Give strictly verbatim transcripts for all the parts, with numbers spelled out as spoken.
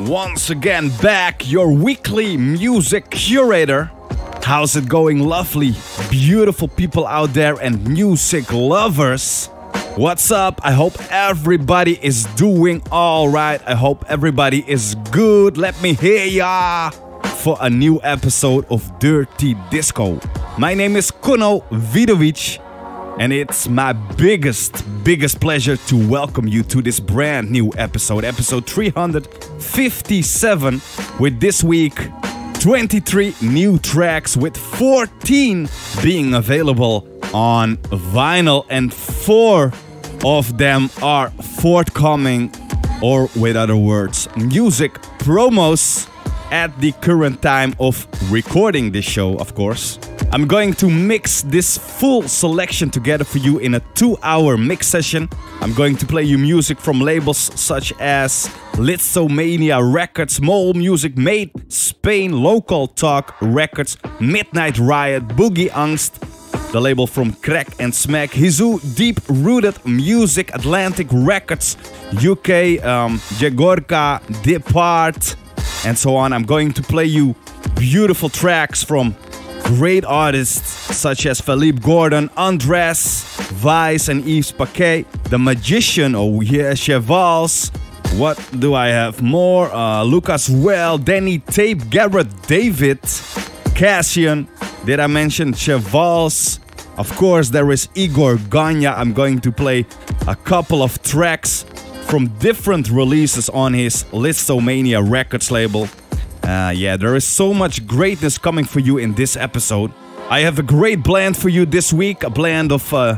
once again back, your weekly music curator. How's it going, lovely, beautiful people out there and music lovers? What's up? I hope everybody is doing alright. I hope everybody is good. Let me hear ya for a new episode of Dirty Disco. My name is Kuno Vidovic. And it's my biggest, biggest pleasure to welcome you to this brand new episode, episode three hundred fifty-seven, with this week twenty-three new tracks, with fourteen being available on vinyl, and four of them are forthcoming, or with other words, music promos at the current time of recording this show, of course. I'm going to mix this full selection together for you in a two-hour mix session. I'm going to play you music from labels such as Litsomania Records, Mole Music Made, Spain, Local Talk Records, Midnight Riot, Boogie Angst, the label from Crack and Smack, Hizu, Deep Rooted Music, Atlantic Records, U K, um, Jagorka, Depart, and so on. I'm going to play you beautiful tracks from great artists such as Philippe Gordon, Andres, Vice and Yves Paquet, The Magician, oh yeah, Chevals. What do I have more? Uh, Lucas Well, Danny Tape, Garrett David, Cassian. Did I mention Chevals? Of course, there is Igor Ganya. I'm going to play a couple of tracks from different releases on his Litsomania Records label. Uh, yeah, there is so much greatness coming for you in this episode. I have a great blend for you this week, a blend of uh,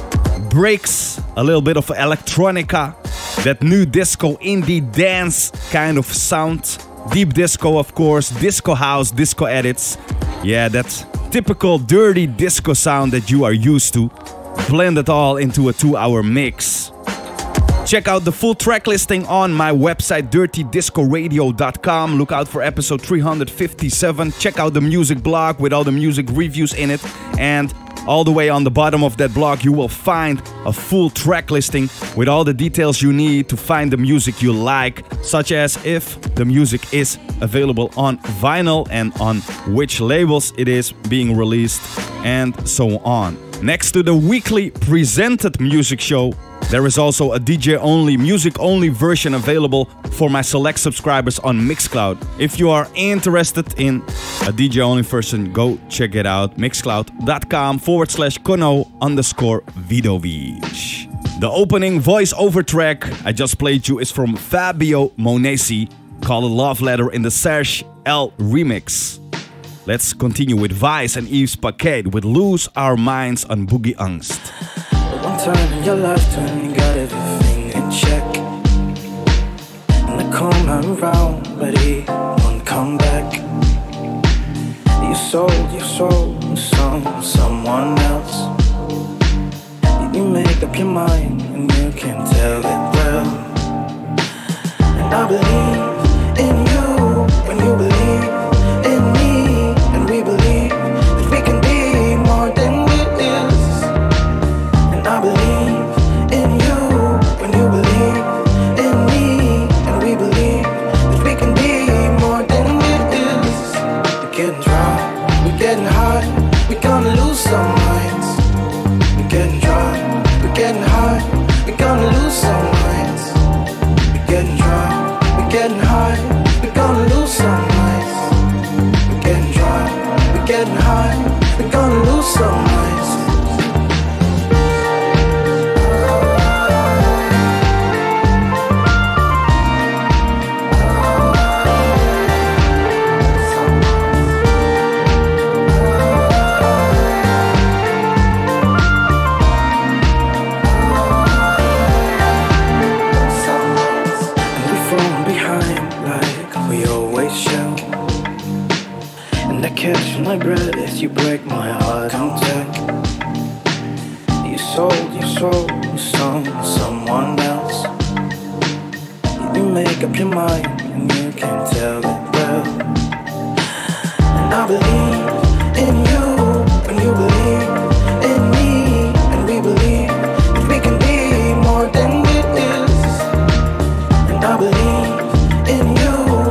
breaks, a little bit of electronica, that new disco, indie dance kind of sound, deep disco of course, disco house, disco edits. Yeah, that typical dirty disco sound that you are used to. Blend it all into a two-hour mix. Check out the full track listing on my website, dirty disco radio dot com. Look out for episode three hundred fifty-seven. Check out the music blog with all the music reviews in it. And all the way on the bottom of that blog, you will find a full track listing with all the details you need to find the music you like, such as if the music is available on vinyl and on which labels it is being released, and so on. Next to the weekly presented music show, there is also a D J-only, music-only version available for my select subscribers on Mixcloud. If you are interested in a D J-only version, go check it out. Mixcloud.com forward slash Kono underscore Vidovic. The opening voice-over track I just played you is from Fabio Monesi, called Love Letter in the Serge L remix. Let's continue with Vice and Yves Paquet with Lose Our Minds on Boogie Angst. One time in your lifetime, you got everything in check. And I come around, but he won't come back. You sold your soul to some, someone else. You make up your mind, and you can tell it well. And I believe in you, when you believe in me, and we believe that we can be more than we is. I believe in you, when you believe in me, and we believe that we can be more than it is. We're getting dry, we're getting hot, we're gonna lose some minds. We're getting dry, we're getting hot, we're gonna lose some minds. We're getting dry, we're getting hot, we're gonna lose some minds. We're getting dry, we're getting hot, we're gonna lose some minds. Catch my breath as you break my heart on deck. You sold your soul to some, someone else. You make up your mind and you can tell it well. And I believe in you, when you believe in me, and we believe that we can be more than it is. And I believe in you.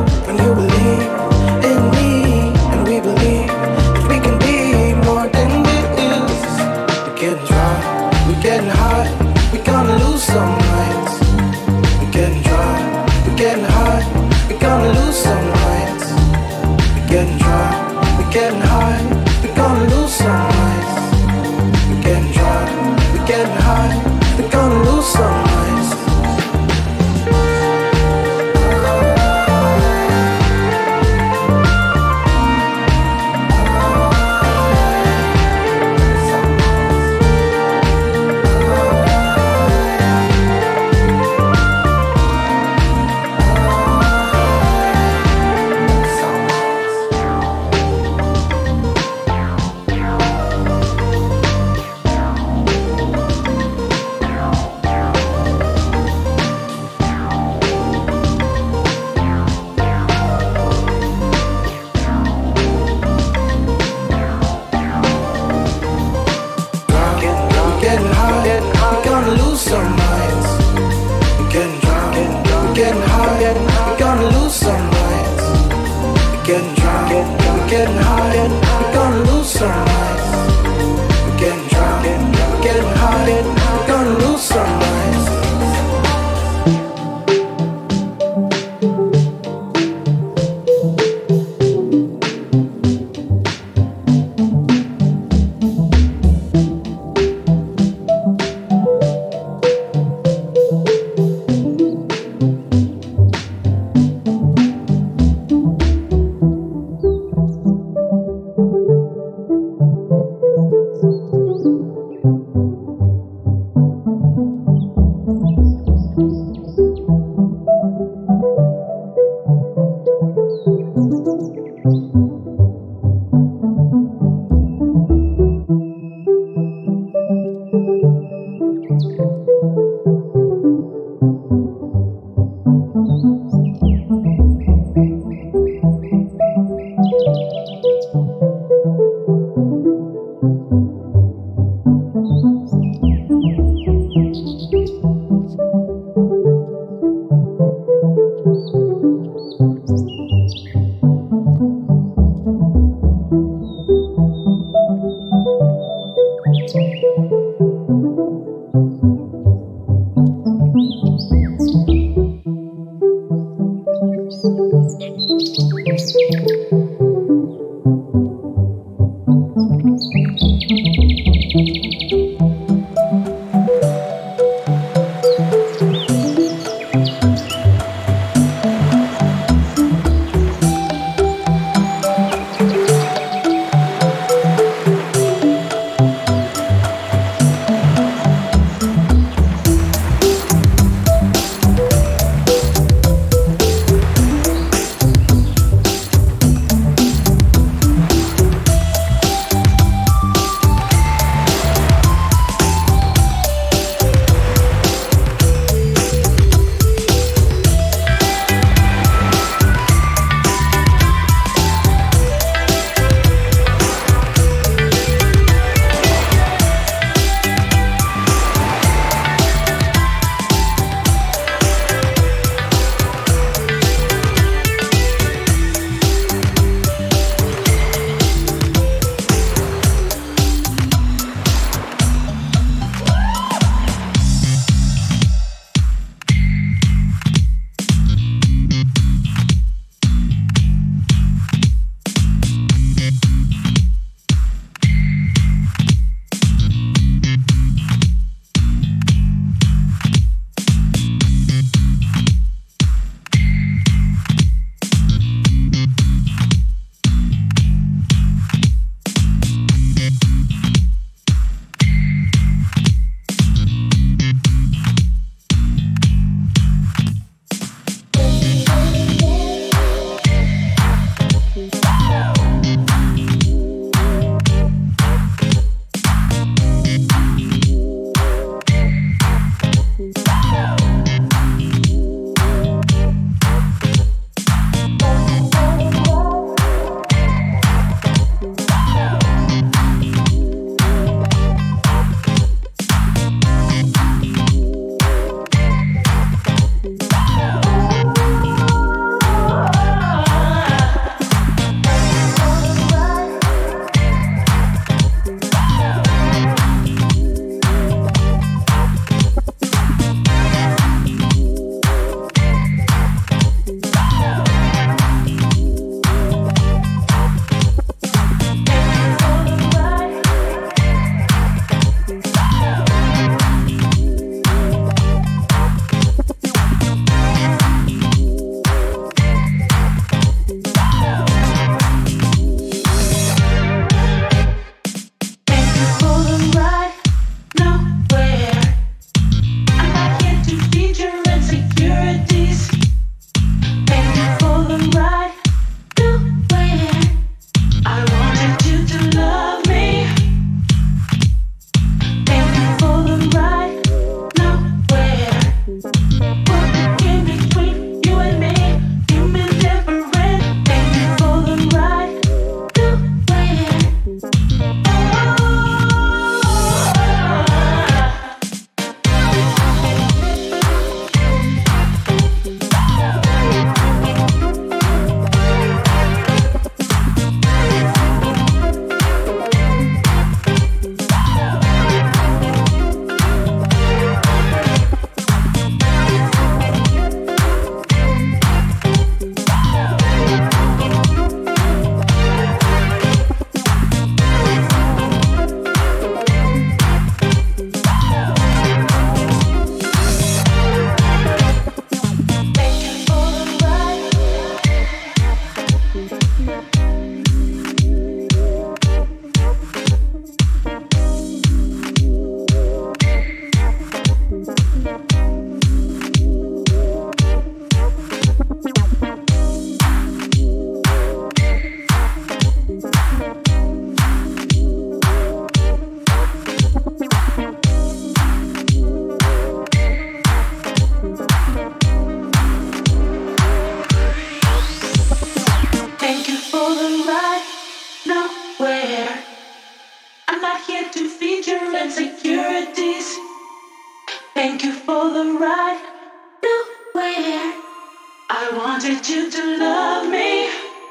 to feed your insecurities. Thank you for the ride. Nowhere. I wanted you to love me.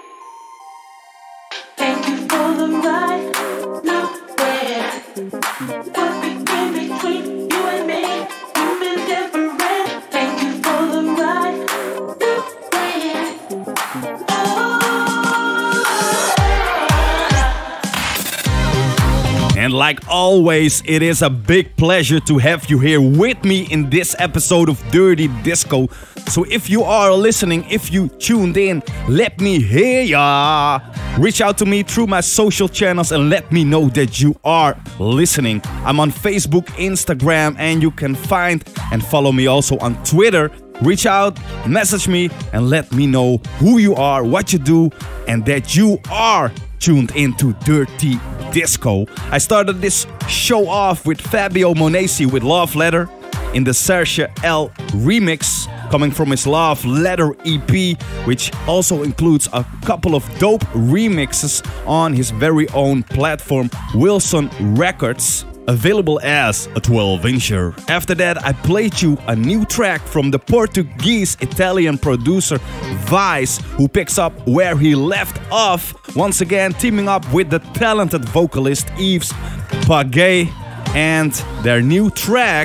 Thank you for the ride. Nowhere. What became between you and me? You've been different. Thank you for the ride. Nowhere. And like always, it is a big pleasure to have you here with me in this episode of Dirty Disco. So if you are listening, if you tuned in, let me hear ya. Reach out to me through my social channels and let me know that you are listening. I'm on Facebook, Instagram, and you can find and follow me also on Twitter. Reach out, message me, and let me know who you are, what you do, and that you are tuned into Dirty Disco. I started this show off with Fabio Monesi with Love Letter in the Serge L remix, coming from his Love Letter E P, which also includes a couple of dope remixes on his very own platform, Wilson Records, available as a twelve incher. After that, I played you a new track from the Portuguese-Italian producer Vice, who picks up where he left off, once again teaming up with the talented vocalist Yves Pagay, and their new track,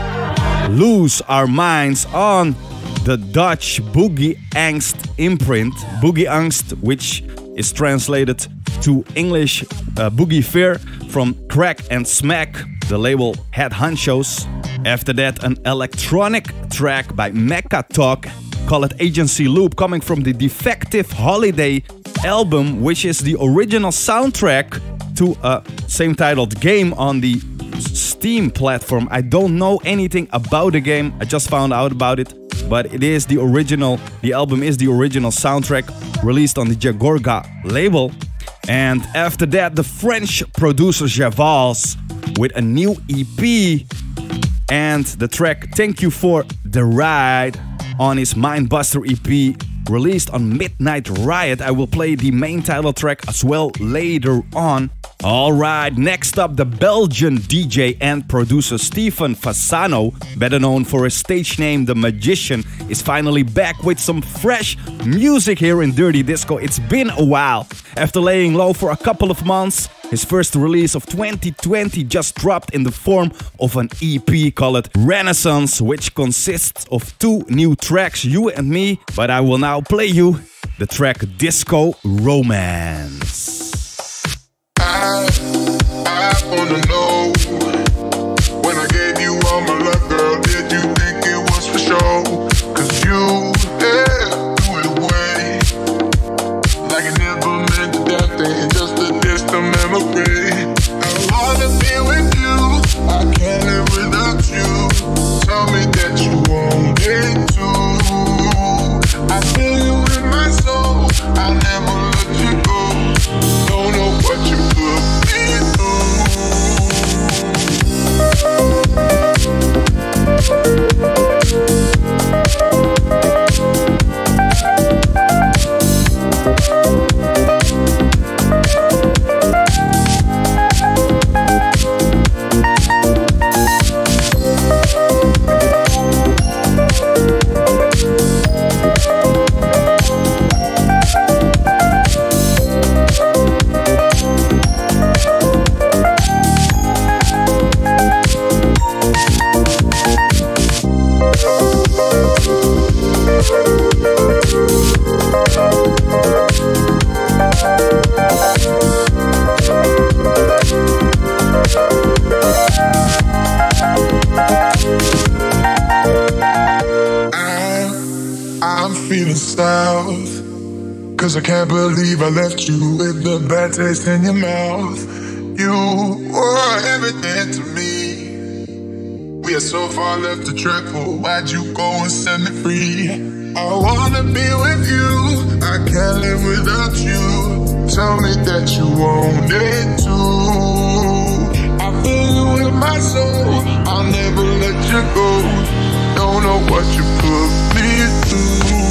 Lose Our Minds, on the Dutch Boogie Angst imprint. Boogie Angst, which is translated to English uh, Boogie Fear, from Crack and Smack, the label Head Honchos. After that, an electronic track by Mecca Talk, call it Agency Loop, coming from the Defective Holiday album, which is the original soundtrack to a same titled game on the Steam platform. I don't know anything about the game, I just found out about it, but it is the original, the album is the original soundtrack, released on the Jagorga label. And after that, the French producer Javals with a new E P and the track Thank You For The Ride on his Mindbuster E P, released on Midnight Riot. I will play the main title track as well later on. Alright, next up, the Belgian D J and producer Stephen Fasano, better known for his stage name The Magician, is finally back with some fresh music here in Dirty Disco. It's been a while. After laying low for a couple of months, his first release of twenty twenty just dropped in the form of an E P called Renaissance, which consists of two new tracks, You and Me, but I will now play you the track Disco Romance. I, I wanna know, when I gave you all my love, girl, did you think it was for sure? Cause you, yeah, threw it away like it never meant a damn thing, just a distant memory. I wanna be with you, I can't live without you. Tell me that you want it too. I feel you in my soul, I'll never let you go. Don't know what you put me Cause I can't believe I left you with the bad taste in your mouth. You were everything to me. We are so far left to travel. Why'd you go and set me free? I wanna be with you, I can't live without you. Tell me that you want it too. I feel you in my soul, I'll never let you go. Don't know what you put me through.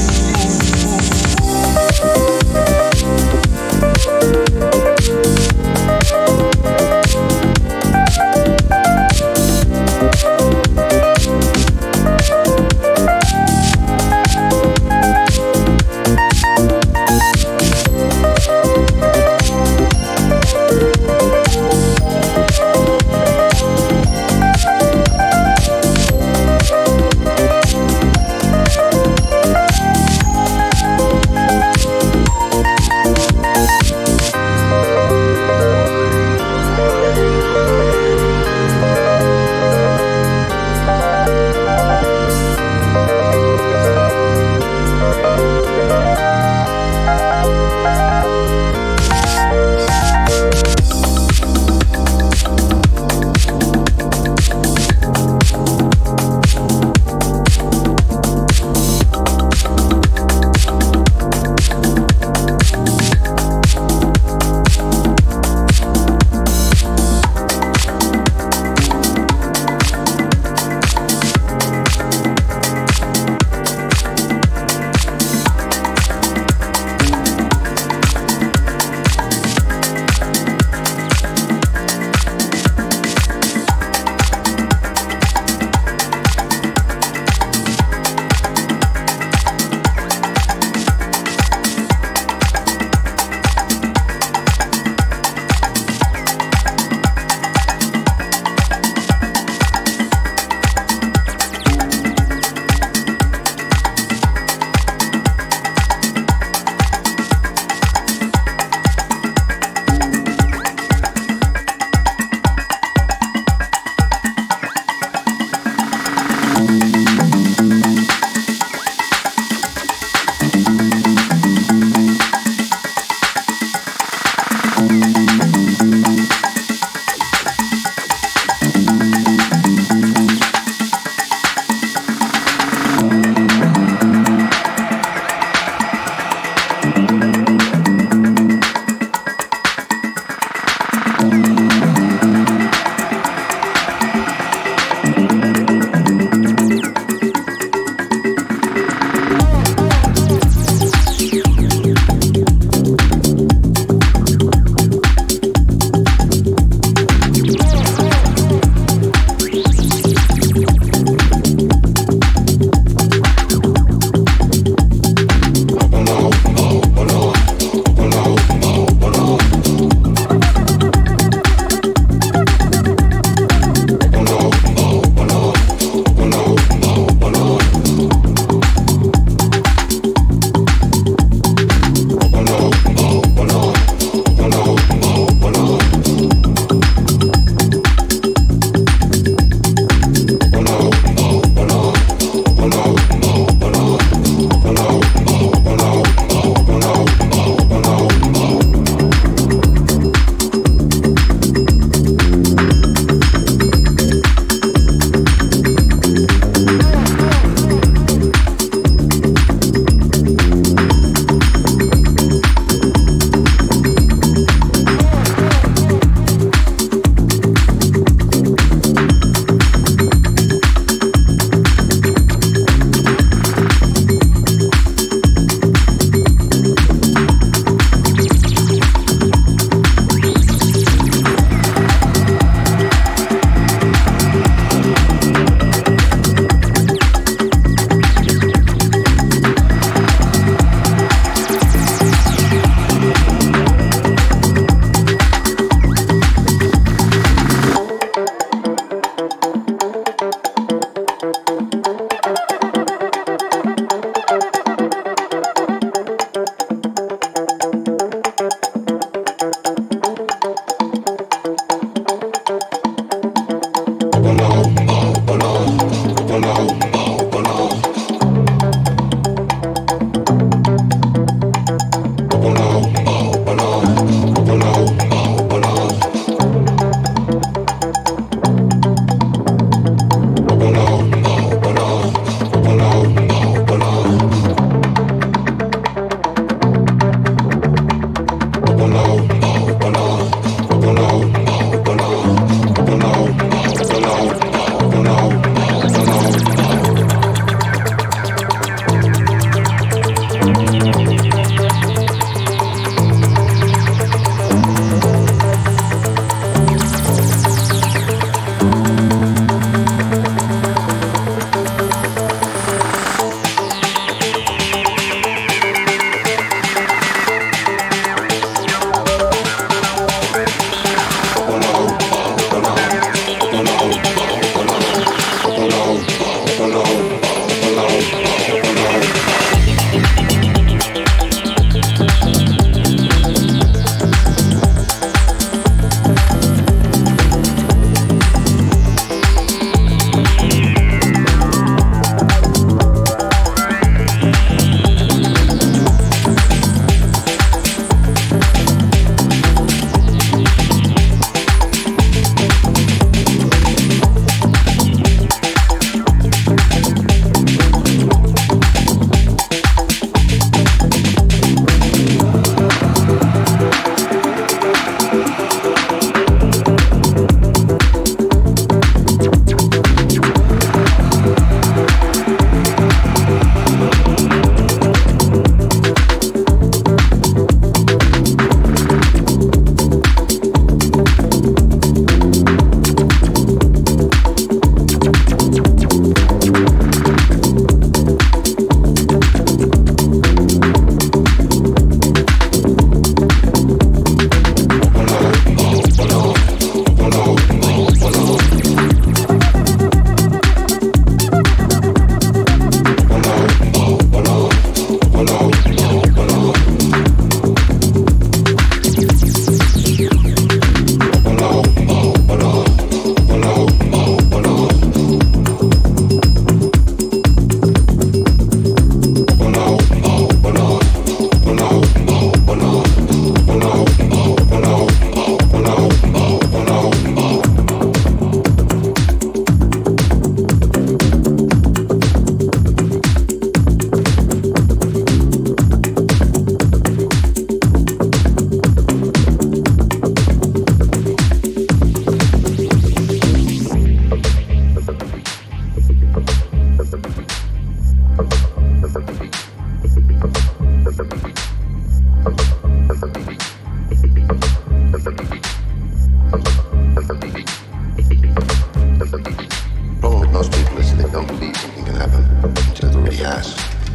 Problem with most people is they don't believe something can happen until it already has.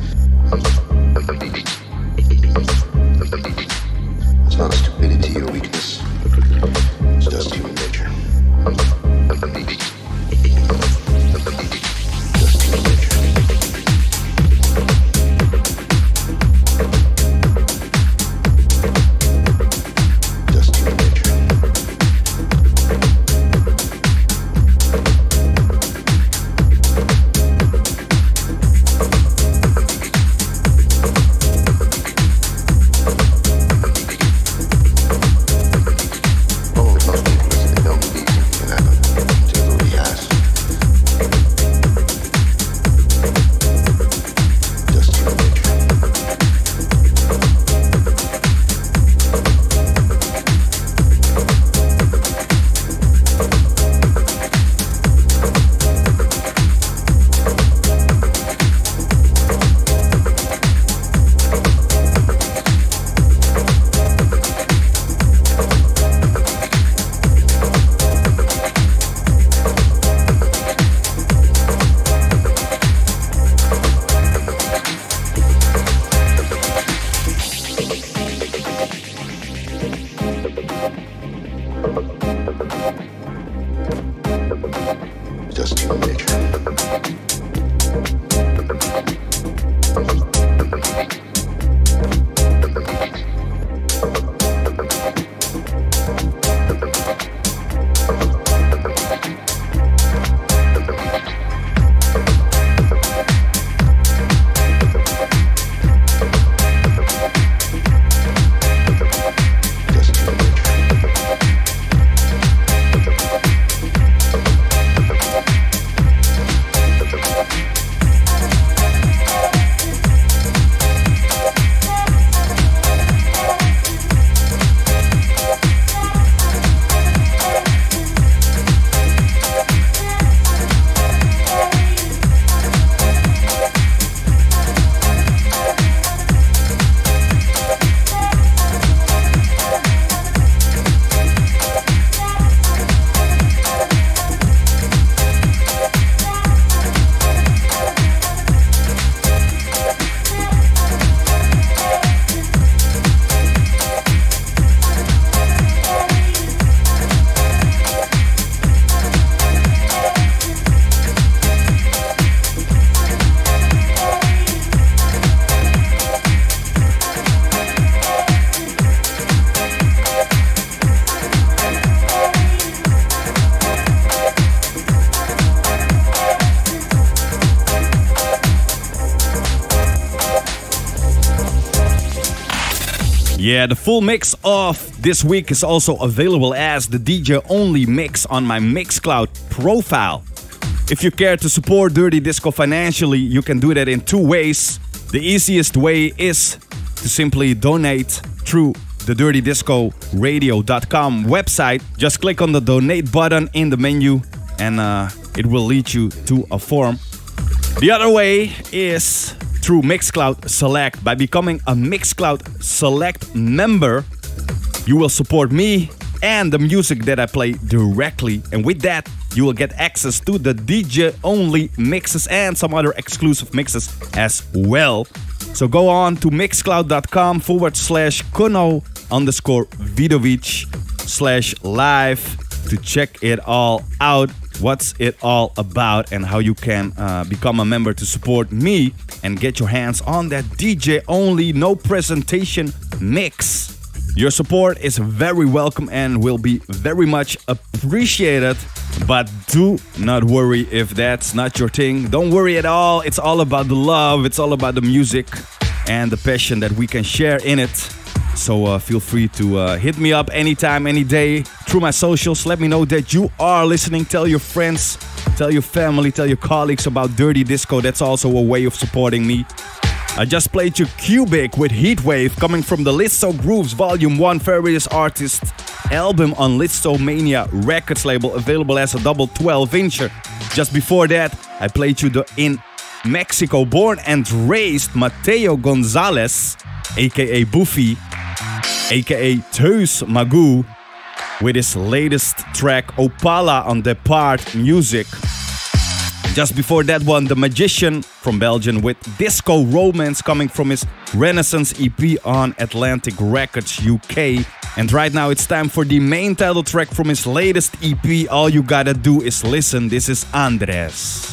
It's not a stupidity or weakness. It's just human nature. Just human nature. Just human nature. Just human nature. Yeah, the full mix of this week is also available as the D J only mix on my Mixcloud profile. If you care to support Dirty Disco financially, you can do that in two ways. The easiest way is to simply donate through the dirty disco radio dot com website. Just click on the donate button in the menu and uh, it will lead you to a form. The other way is through Mixcloud Select. By becoming a Mixcloud Select member, you will support me and the music that I play directly. And with that, you will get access to the D J-only mixes and some other exclusive mixes as well. So go on to mixcloud.com forward slash Kuno underscore Vidovic slash live to check it all out. What's it all about and how you can uh, become a member to support me and get your hands on that D J only no presentation mix. Your support is very welcome and will be very much appreciated. But do not worry if that's not your thing. Don't worry at all. It's all about the love. It's all about the music and the passion that we can share in it. So uh, feel free to uh, hit me up anytime, any day through my socials. Let me know that you are listening. Tell your friends, tell your family, tell your colleagues about Dirty Disco. That's also a way of supporting me. I just played you Cubic with Heatwave coming from the Litso Grooves Volume one Various Artists album on Litsomania Records label, available as a double twelve incher. Just before that, I played you the in Mexico born and raised Mateo Gonzalez, aka Buffy, aka Teus Magoo, with his latest track Opala on Depart Music. Just before that one, The Magician from Belgium with Disco Romance coming from his Renaissance E P on Atlantic Records U K. And right now it's time for the main title track from his latest E P, All You Gotta Do Is Listen. This is Andres.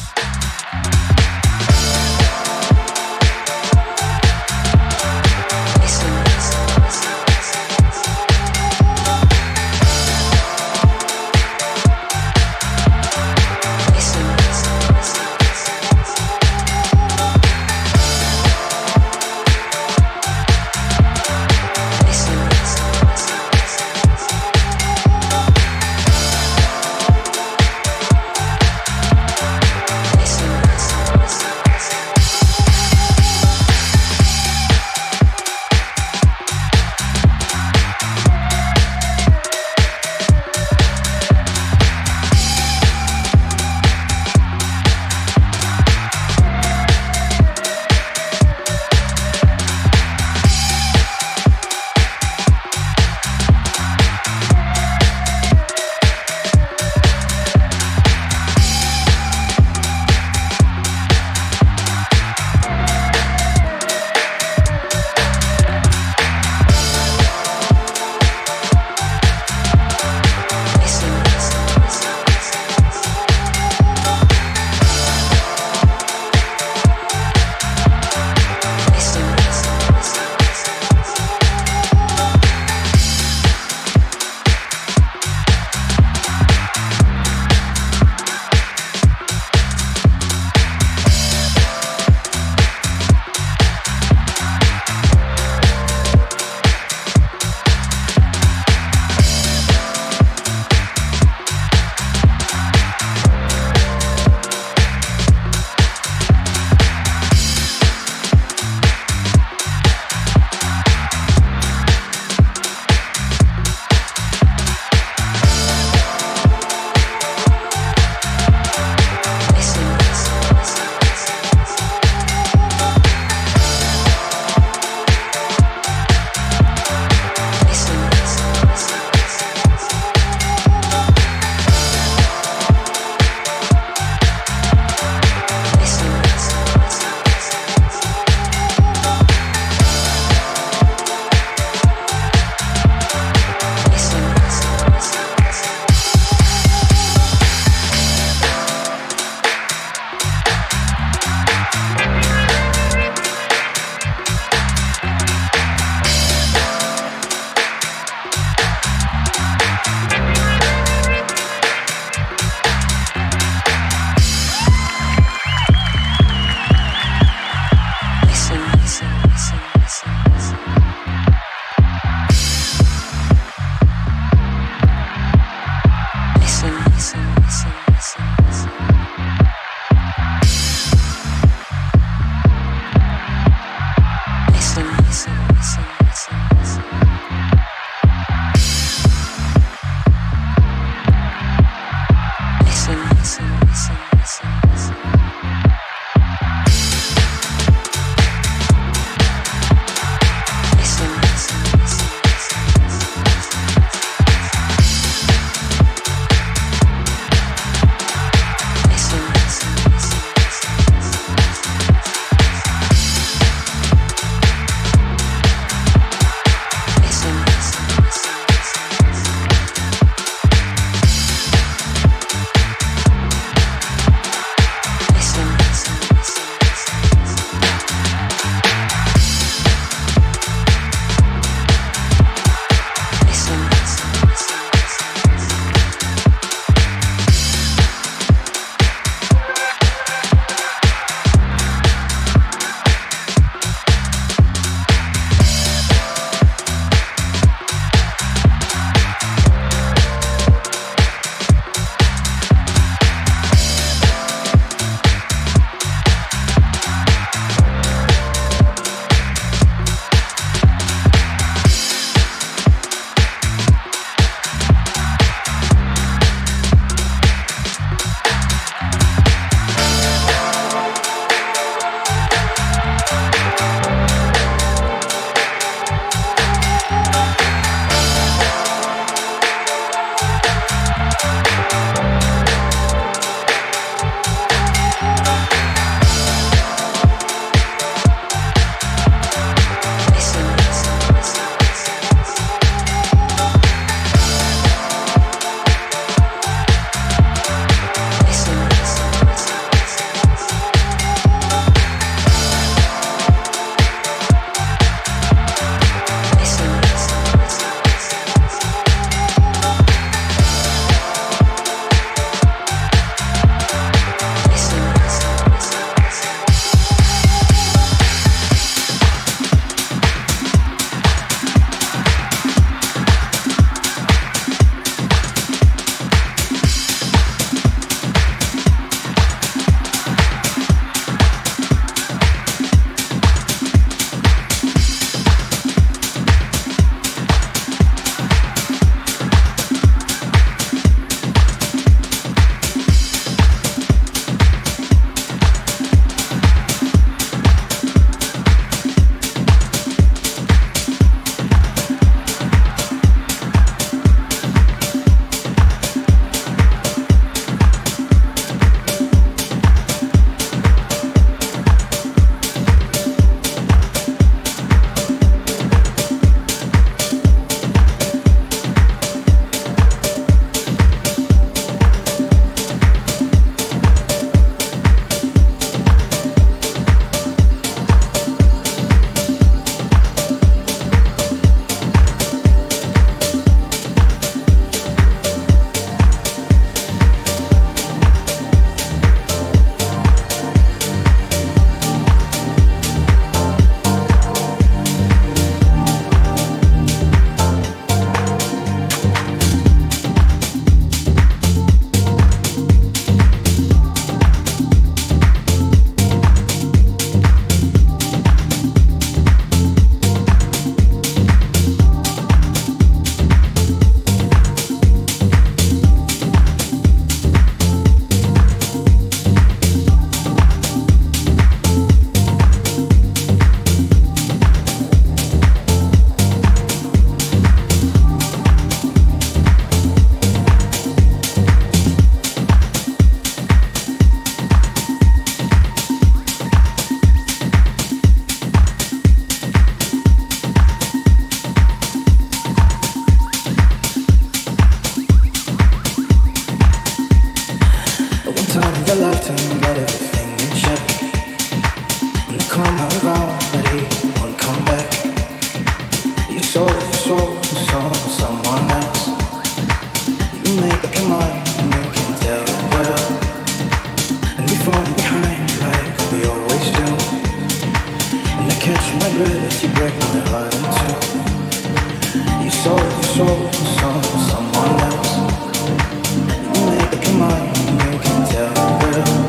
turn of your life, turn and got everything in check. And they come around, but he won't come back. You sold, you sold, you sold to someone else. You make up your mind, and you can tell it well. And we fall behind like we always do. And I catch my breath, you break my heart in two. You sold, you sold, you sold to someone else. You make up your mind, and you can tell it well.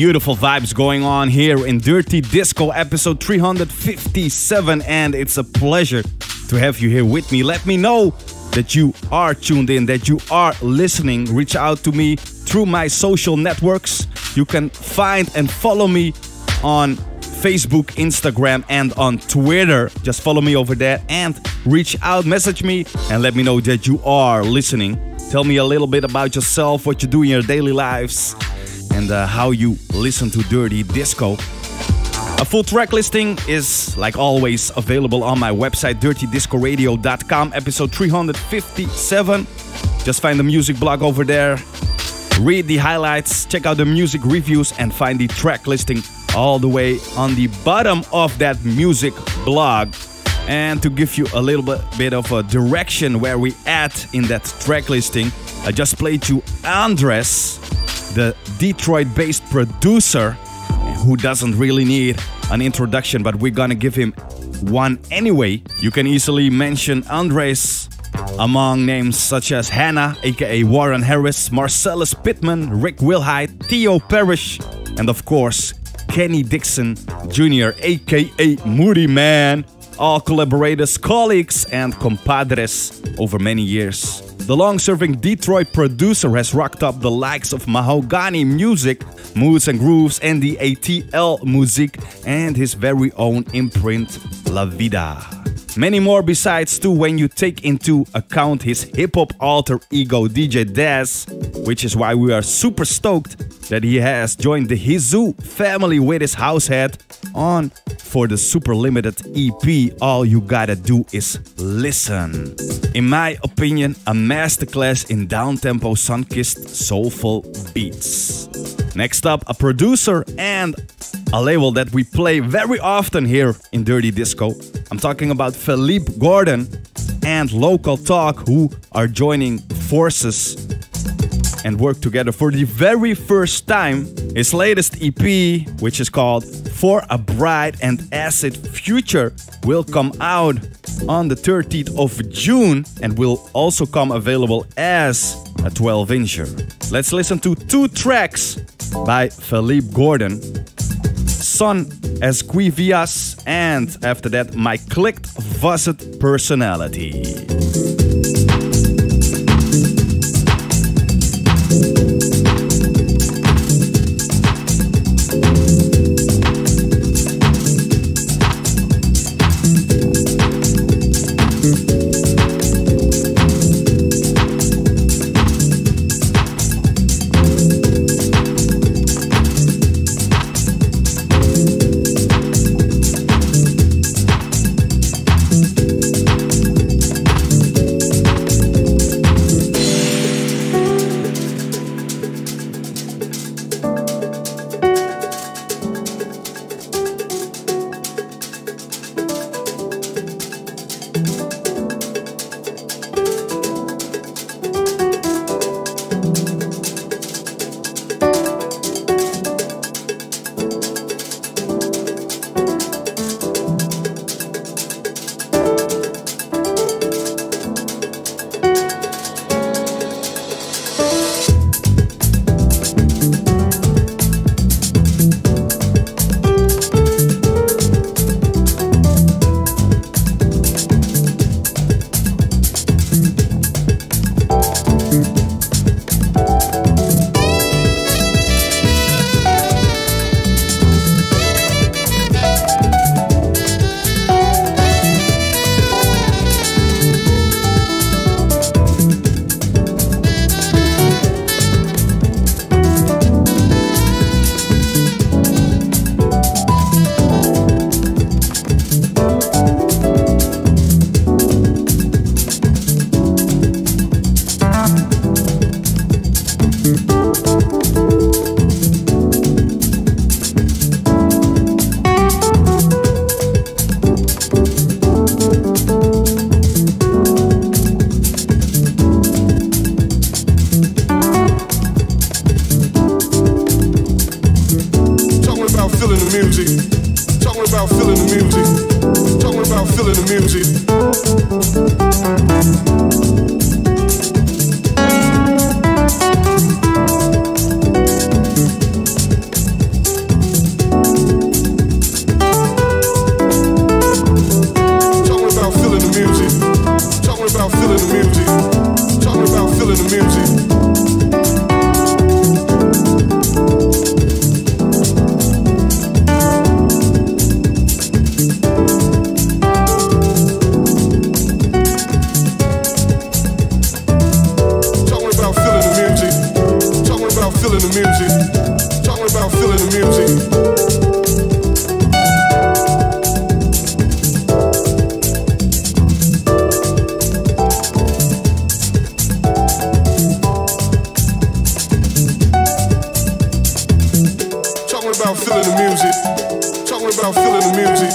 beautiful vibes going on here in Dirty Disco episode three hundred fifty-seven, and it's a pleasure to have you here with me. Let me know that you are tuned in, that you are listening. Reach out to me through my social networks. You can find and follow me on Facebook, Instagram, and on Twitter. Just follow me over there and reach out, message me, and let me know that you are listening. Tell me a little bit about yourself, what you do in your daily lives, and uh, how you listen to Dirty Disco. A full track listing is, like always, available on my website, dirty disco radio dot com, episode three hundred fifty-seven. Just find the music blog over there, read the highlights, check out the music reviews, and find the track listing all the way on the bottom of that music blog. And to give you a little bit, bit of a direction where we at in that track listing, I just played you Andres, the Detroit-based producer who doesn't really need an introduction, but we're gonna give him one anyway. You can easily mention Andres among names such as Hannah, aka Warren Harris, Marcellus Pittman, Rick Wilhite, Theo Parrish, and of course Kenny Dixon Junior, aka Moody Man. All collaborators, colleagues, and compadres over many years. The long-serving Detroit producer has rocked up the likes of Mahogany Music, Moods and Grooves, and the A T L Music, and his very own imprint, La Vida. Many more besides too when you take into account his hip-hop alter ego D J Daz, which is why we are super stoked that he has joined the Hizu family with his house head on for the super limited E P. All you gotta do is listen. In my opinion, a masterclass in down-tempo sun-kissed soulful beats. Next up, a producer and a label that we play very often here in Dirty Disco. I'm talking about Philippe Gordon and Local Talk, who are joining forces and work together for the very first time. His latest E P, which is called For a Bright and Acid Future, will come out on the thirteenth of June and will also come available as a twelve incher. Let's listen to two tracks by Philippe Gordon. Son Esquivias, and after that, My Clicked Vuzzed Personality. feeling the music. Talking about feeling the music.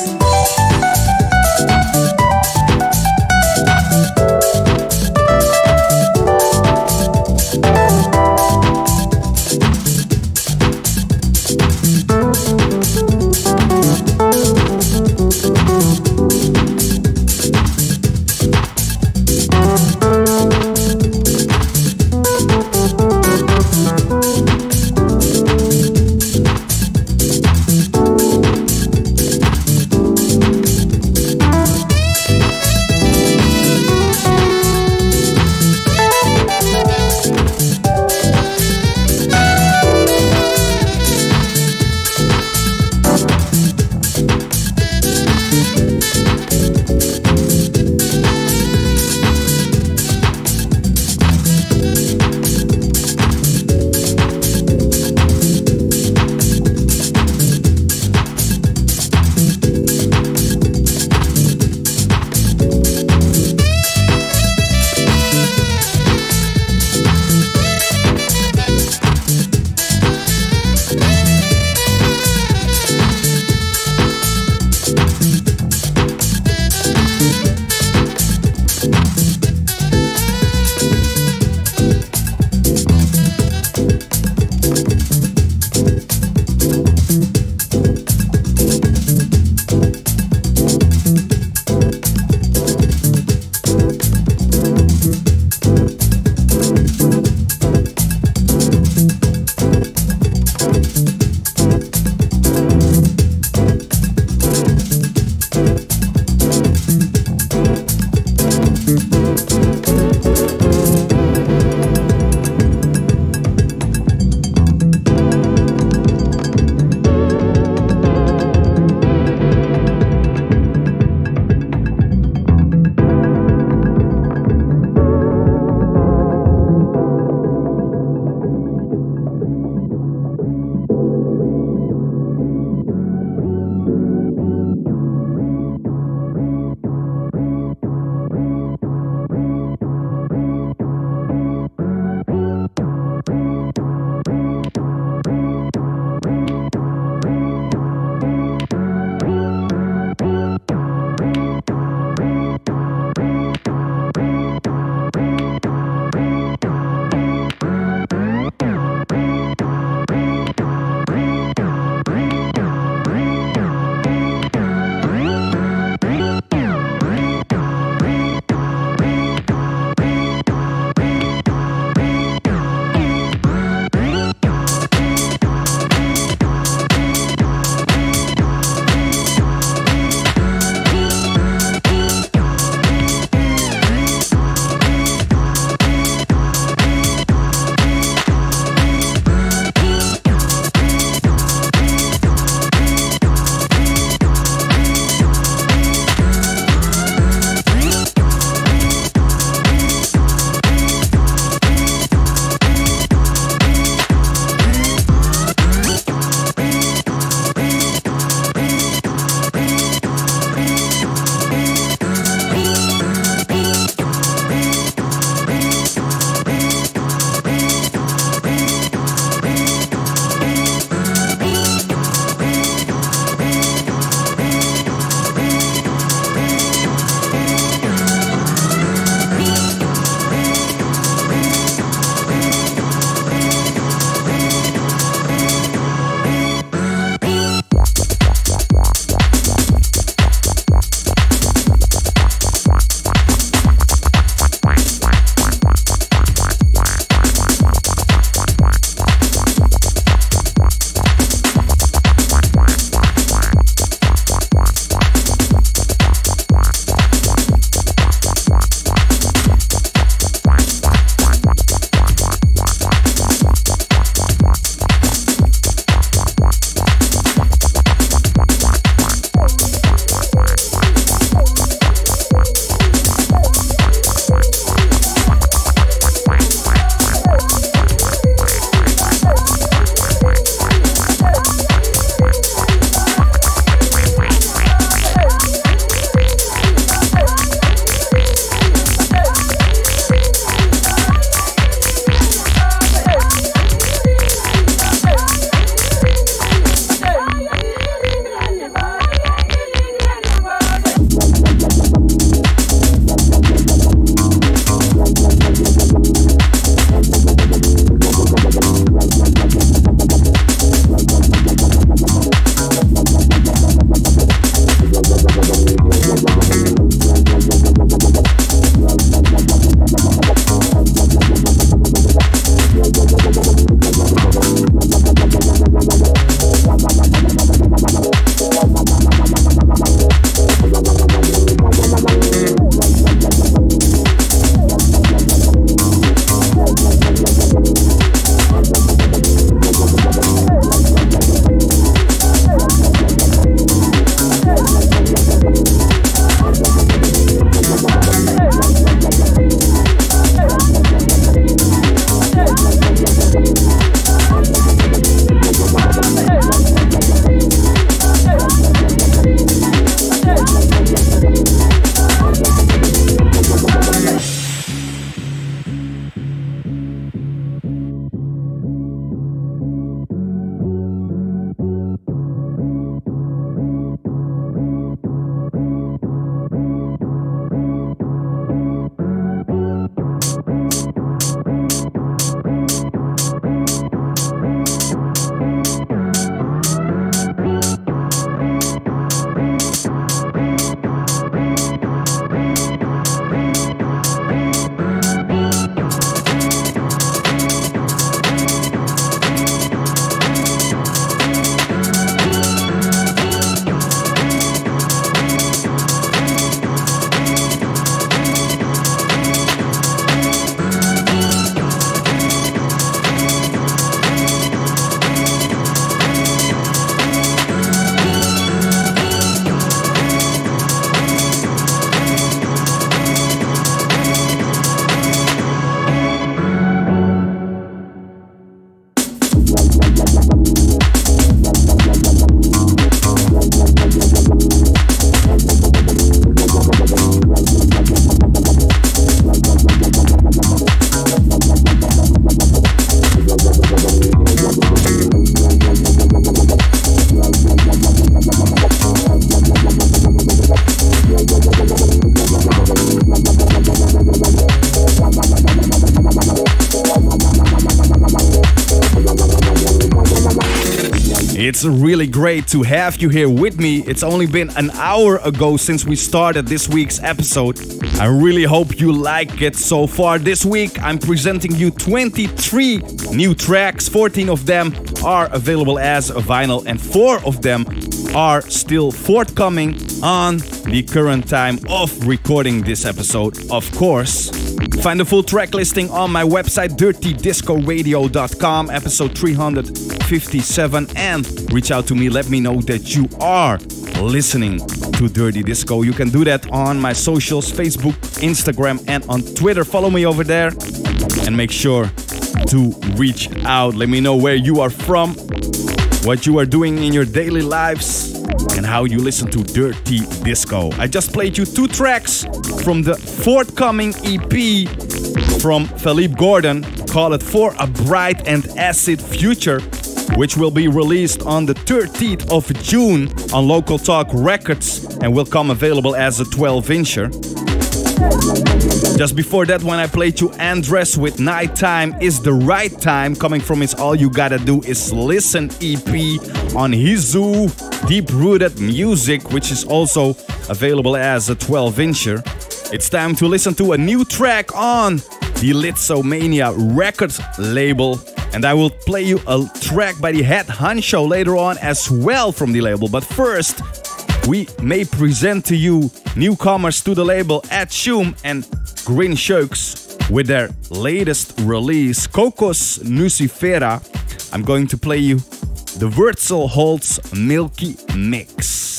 It's really great to have you here with me. It's only been an hour ago since we started this week's episode. I really hope you like it so far. This week I'm presenting you twenty-three new tracks. fourteen of them are available as a vinyl and four of them are still forthcoming on the current time of recording this episode, of course. Find the full track listing on my website dirty disco radio dot com, episode three fifty-seven, and reach out to me, let me know that you are listening to Dirty Disco. You can do that on my socials, Facebook, Instagram, and on Twitter. Follow me over there and make sure to reach out. Let me know where you are from, what you are doing in your daily lives, and how you listen to Dirty Disco. I just played you two tracks from the forthcoming E P from Philippe Gordon. Call it For a Bright and Acid Future, which will be released on the thirteenth of June on Local Talk Records and will come available as a twelve incher. Just before that one, I played you Andres with Nighttime is the Right Time, coming from his All You Gotta Do Is Listen E P on Hizu Deep Rooted Music, which is also available as a twelve incher. It's time to listen to a new track on the Litsomania Records label. And I will play you a track by the Head Honcho later on as well from the label. But first, we may present to you newcomers to the label, Ed Shum and Green Shirks, with their latest release, Cocos Nucifera. I'm going to play you the Wurzel Holz Milky Mix.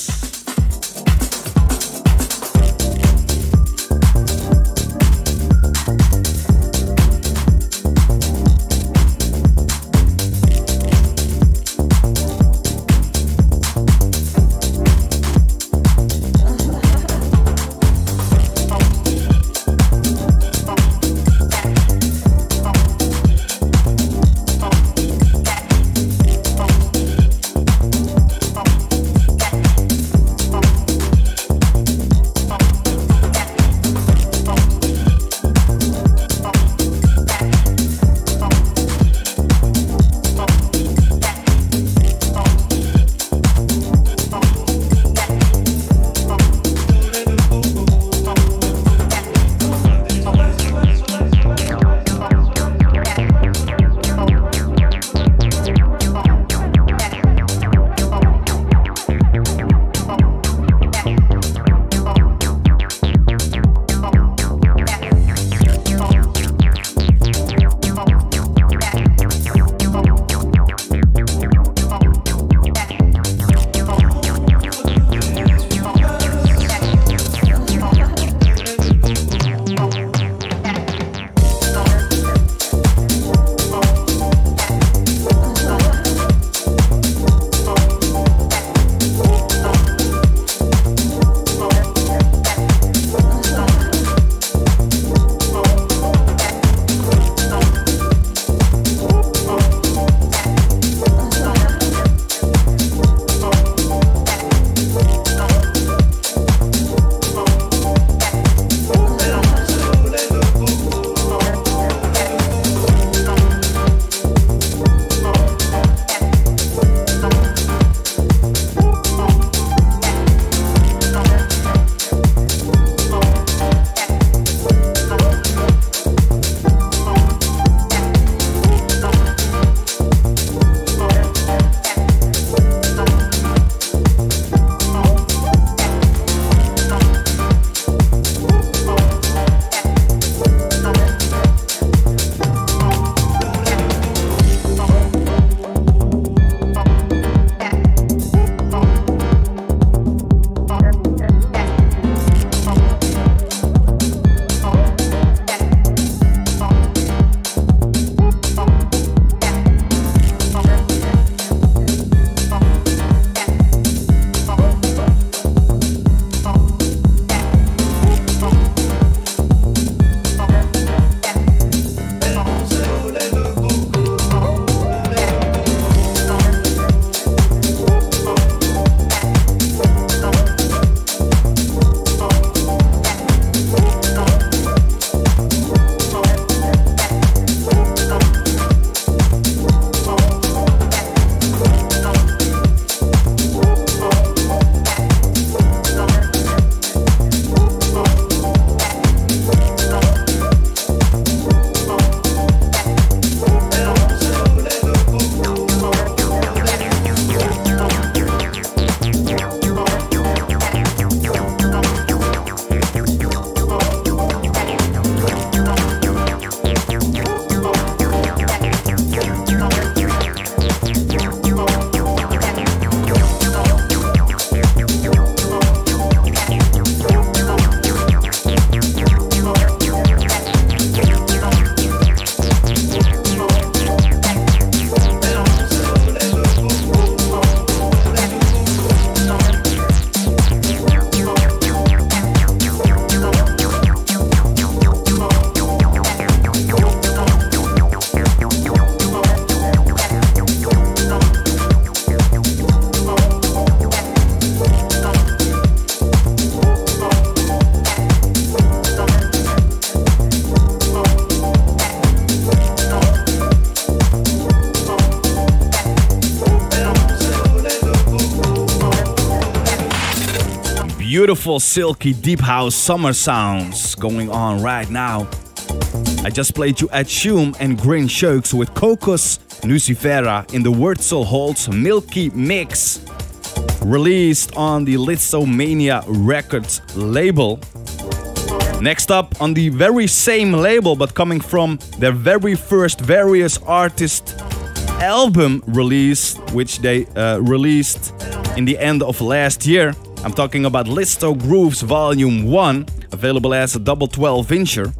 Beautiful, silky, deep house summer sounds going on right now. I just played you Ed Sheeran and Green Shokes with Cocos Nucifera in the Wurzel Holt's Milky Mix, released on the Lithomania Records label. Next up on the very same label, but coming from their very first Various Artists album release, which they uh, released in the end of last year. I'm talking about Listo Grooves Volume one, available as a double twelve incher.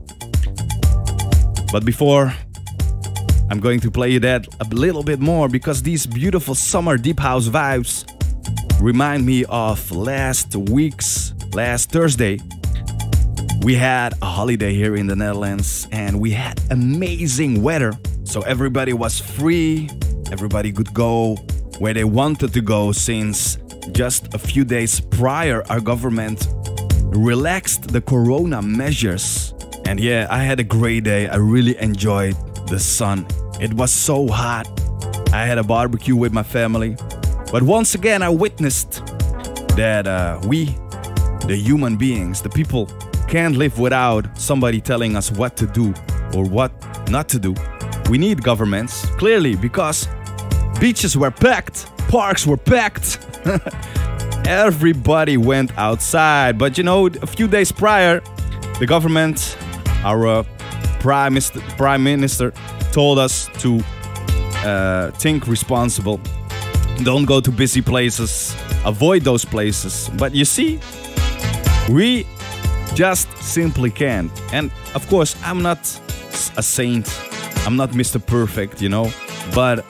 But before, I'm going to play that a little bit more, because these beautiful summer deep house vibes remind me of last week's, last Thursday. We had a holiday here in the Netherlands and we had amazing weather. So everybody was free, everybody could go where they wanted to go, since just a few days prior our government relaxed the corona measures. And yeah, I had a great day. I really enjoyed the sun. It was so hot. I had a barbecue with my family. But once again, I witnessed that uh, we, the human beings, the people, can't live without somebody telling us what to do or what not to do. We need governments, clearly, because beaches were packed, parks were packed. Everybody went outside. But you know, a few days prior, the government, our uh, prime, minister, prime minister, told us to uh, think responsible. Don't go to busy places, avoid those places. But you see, we just simply can't. And of course, I'm not a saint. I'm not Mister Perfect, you know. But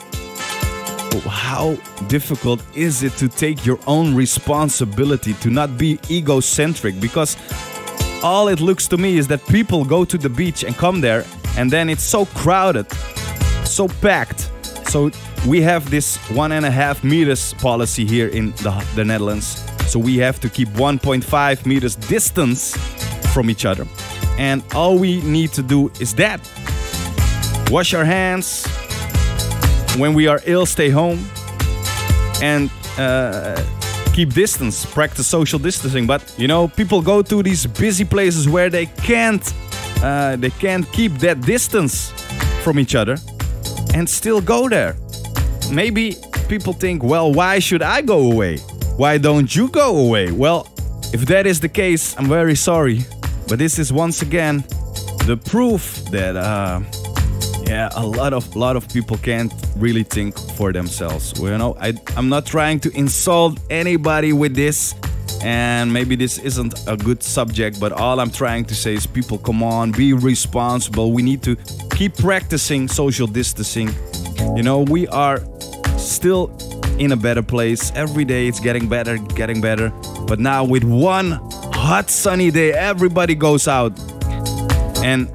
how difficult is it to take your own responsibility, to not be egocentric? Because all it looks to me is that people go to the beach and come there, and then it's so crowded, so packed. So we have this one and a half meters policy here in the, the Netherlands. So we have to keep one point five meters distance from each other. And all we need to do is that. Wash our hands. When we are ill, stay home. And uh, keep distance, practice social distancing. But you know, people go to these busy places where they can't, uh, they can't keep that distance from each other and still go there. Maybe people think, well, why should I go away? Why don't you go away? Well, if that is the case, I'm very sorry. But this is once again the proof that, uh, yeah, a lot of lot of people can't really think for themselves. Well, you know, I, I'm not trying to insult anybody with this, and maybe this isn't a good subject, but all I'm trying to say is, people, come on, be responsible. We need to keep practicing social distancing. You know, we are still in a better place. Every day it's getting better, getting better. But now with one hot sunny day, everybody goes out and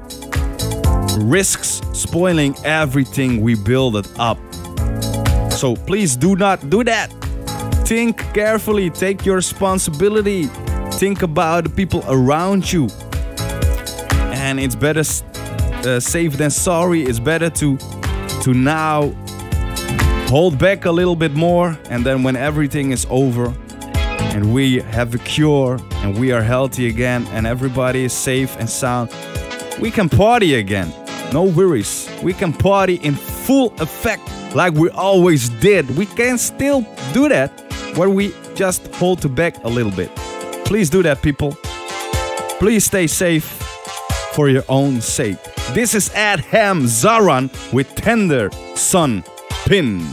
risks spoiling everything we build it up. So please do not do that. Think carefully, take your responsibility. Think about the people around you. And it's better uh, safe than sorry. It's better to to now hold back a little bit more, and then when everything is over and we have a cure and we are healthy again and everybody is safe and sound, we can party again. No worries. We can party in full effect like we always did. We can still do that, where we just hold the back a little bit. Please do that, people. Please stay safe for your own sake. This is Adham Zaran with Tender Sun Pin.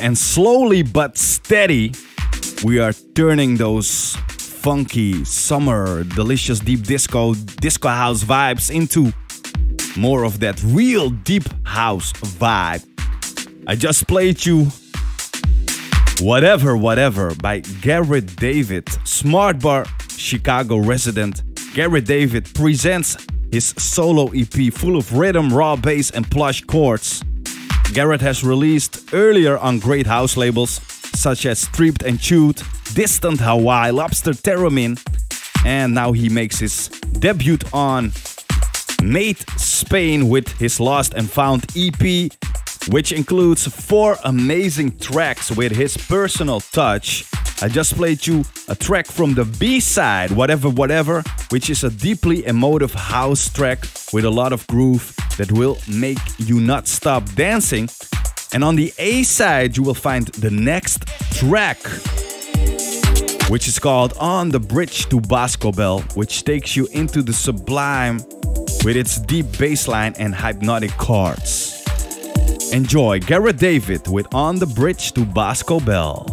And slowly but steady, we are turning those funky, summer, delicious deep disco, disco house vibes into more of that real deep house vibe. I just played you Whatever Whatever by Garrett David, Smart Bar Chicago resident. Garrett David presents his solo E P full of rhythm, raw bass and plush chords. Garrett has released earlier on great house labels such as Stripped and Chewed, Distant Hawaii, Lobster Theremin, and now he makes his debut on Made Spain with his Lost and Found E P, which includes four amazing tracks with his personal touch. I just played you a track from the B-side, Whatever Whatever, which is a deeply emotive house track with a lot of groove that will make you not stop dancing. And on the A-side, you will find the next track, which is called On the Bridge to Bosco Bell, which takes you into the sublime with its deep bass line and hypnotic chords. Enjoy Garrett David with On the Bridge to Bosco Bell.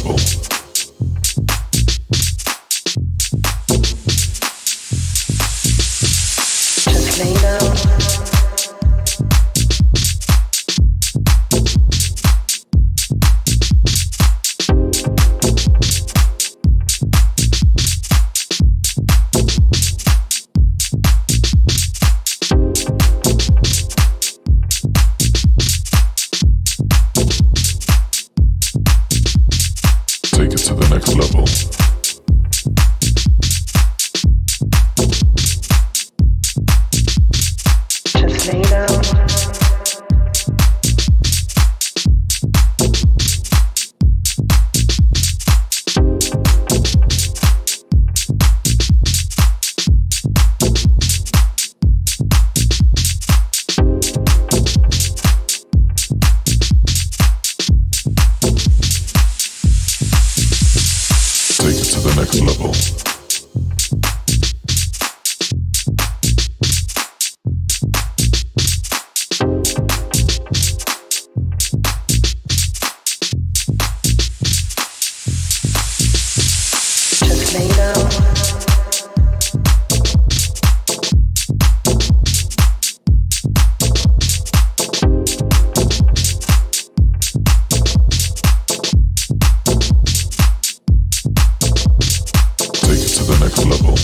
level. Just lay down. Take it to the next level. Just lay down. Take it to the next level. Just lay down. Take it to the next level.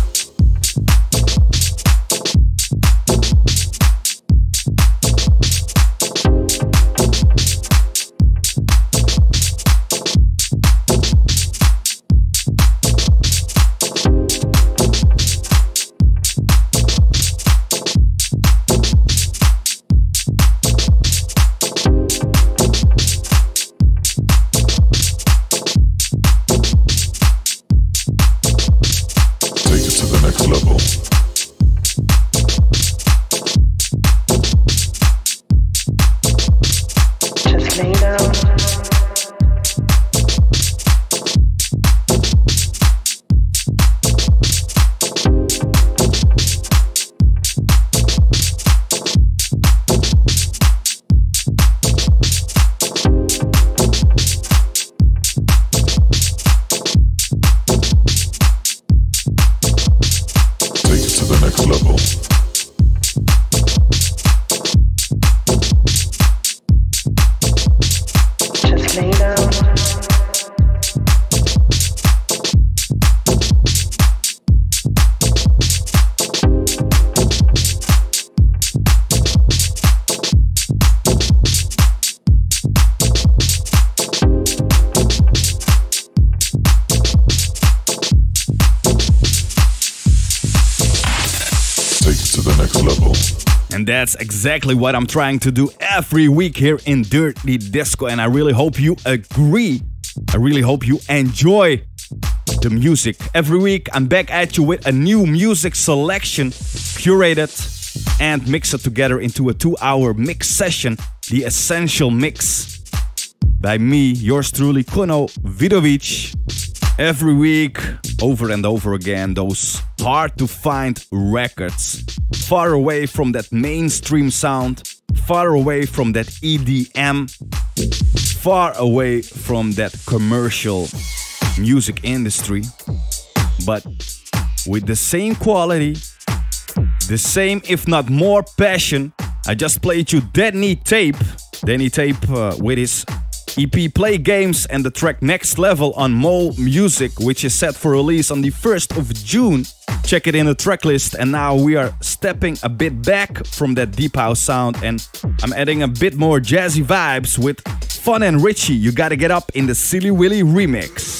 Take it to the next level. Just lay down. Take it to the next level. Just lay down. Take it to the next level. And that's exactly what I'm trying to do every week here in Dirty Disco. And I really hope you agree. I really hope you enjoy the music. Every week I'm back at you with a new music selection, curated and mixed together into a two-hour mix session, the Essential Mix, by me, yours truly, Kono Vidovic. Every week, over and over again, those hard-to-find records, far away from that mainstream sound, far away from that E D M, far away from that commercial music industry, but with the same quality, the same, if not more passion. I just played you Danny Tape, Danny Tape uh, with his E P Play Games and the track Next Level on Mole Music, which is set for release on the first of June. Check it in the track list. And now we are stepping a bit back from that deep house sound, and I'm adding a bit more jazzy vibes with Fun and Richie. You gotta get up in the Silly Willy remix.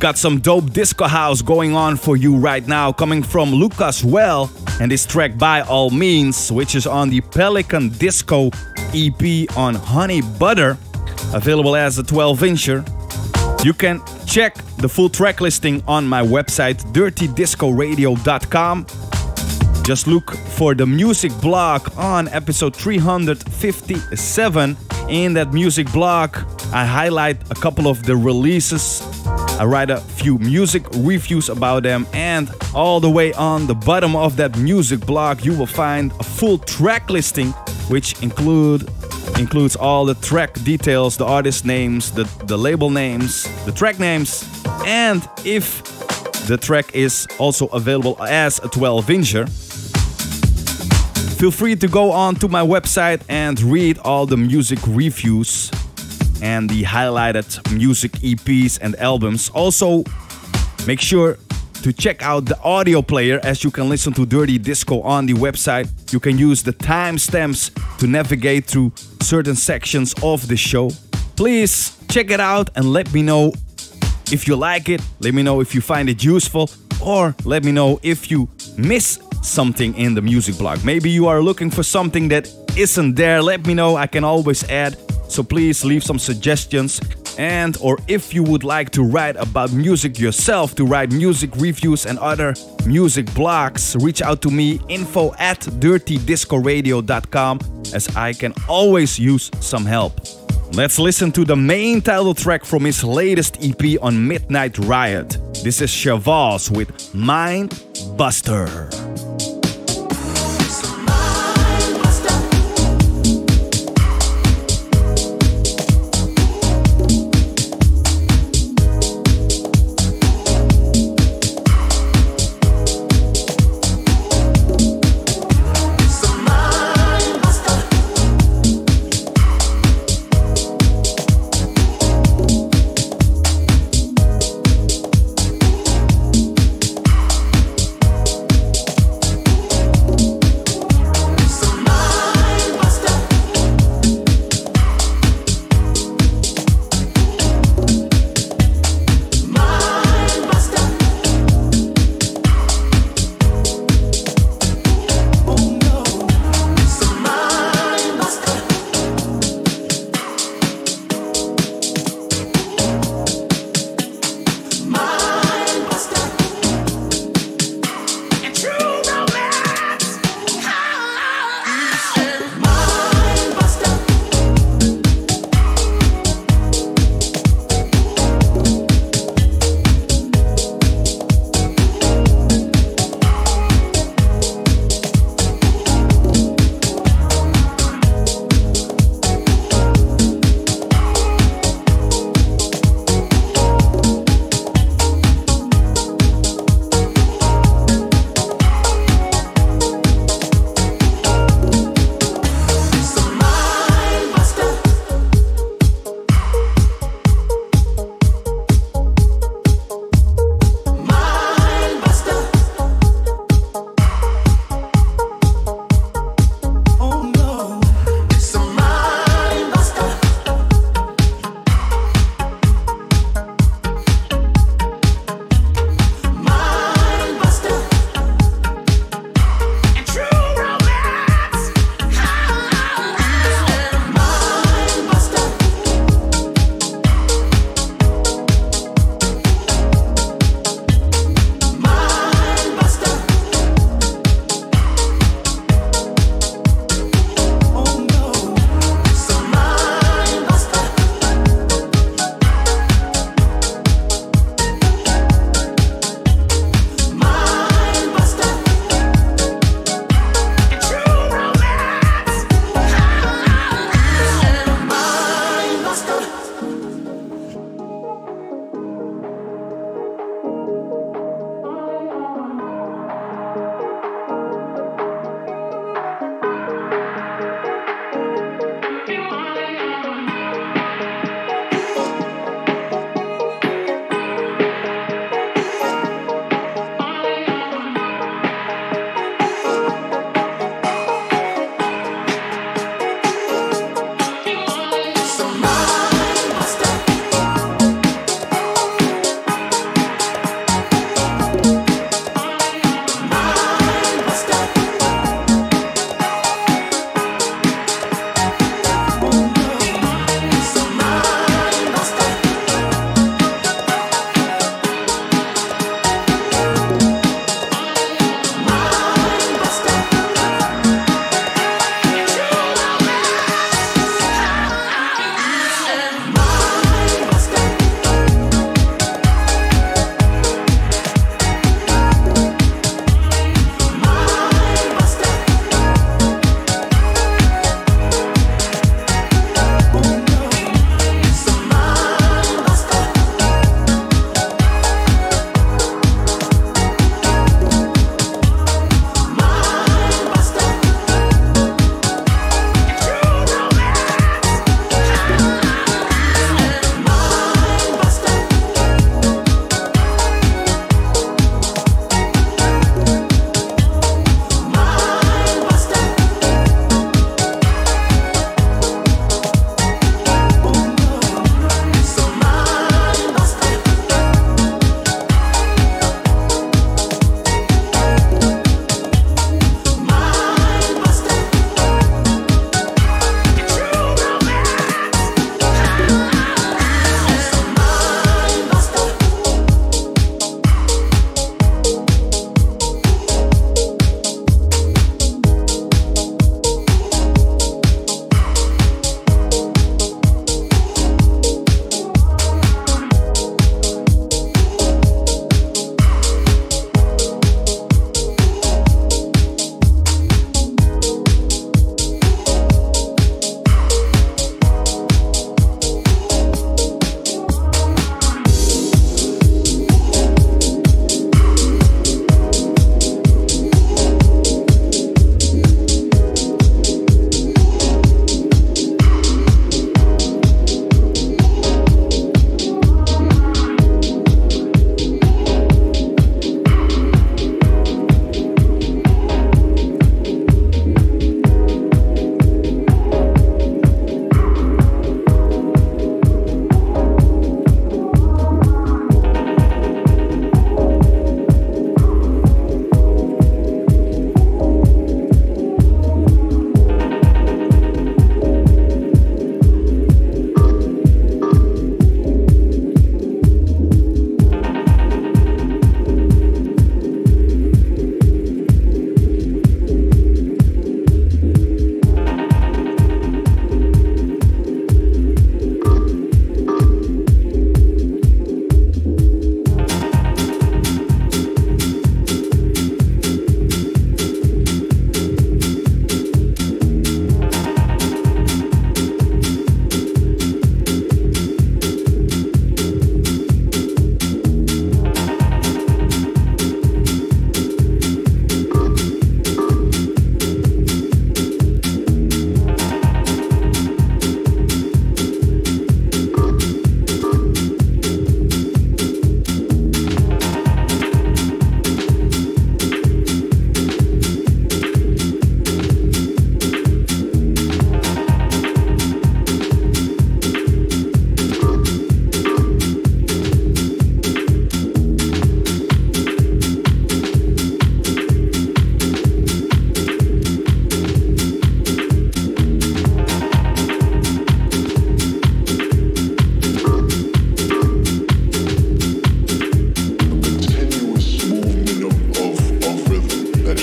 got some dope disco house going on for you right now, coming from Lucas Well, and this track By All Means, which is on the Pelican Disco E P on Honey Butter, available as a twelve incher. You can check the full track listing on my website, dirty disco radio dot com. Just look for the music blog on episode three hundred fifty-seven. In that music blog, I highlight a couple of the releases. I write a few music reviews about them, and all the way on the bottom of that music blog you will find a full track listing, which include includes all the track details, the artist names, the, the label names, the track names, and if the track is also available as a twelve incher. Feel free to go on to my website and read all the music reviews and the highlighted music E Ps and albums. Also, make sure to check out the audio player, as you can listen to Dirty Disco on the website. You can use the timestamps to navigate through certain sections of the show. Please check it out and let me know if you like it. Let me know if you find it useful, or let me know if you miss something in the music blog. Maybe you are looking for something that isn't there. Let me know, I can always add. So please leave some suggestions. And or if you would like to write about music yourself, to write music reviews and other music blogs, reach out to me, info at dirty disco radio dot com, as I can always use some help. Let's listen to the main title track from his latest E P on Midnight Riot. This is Shavaz with Mind Buster.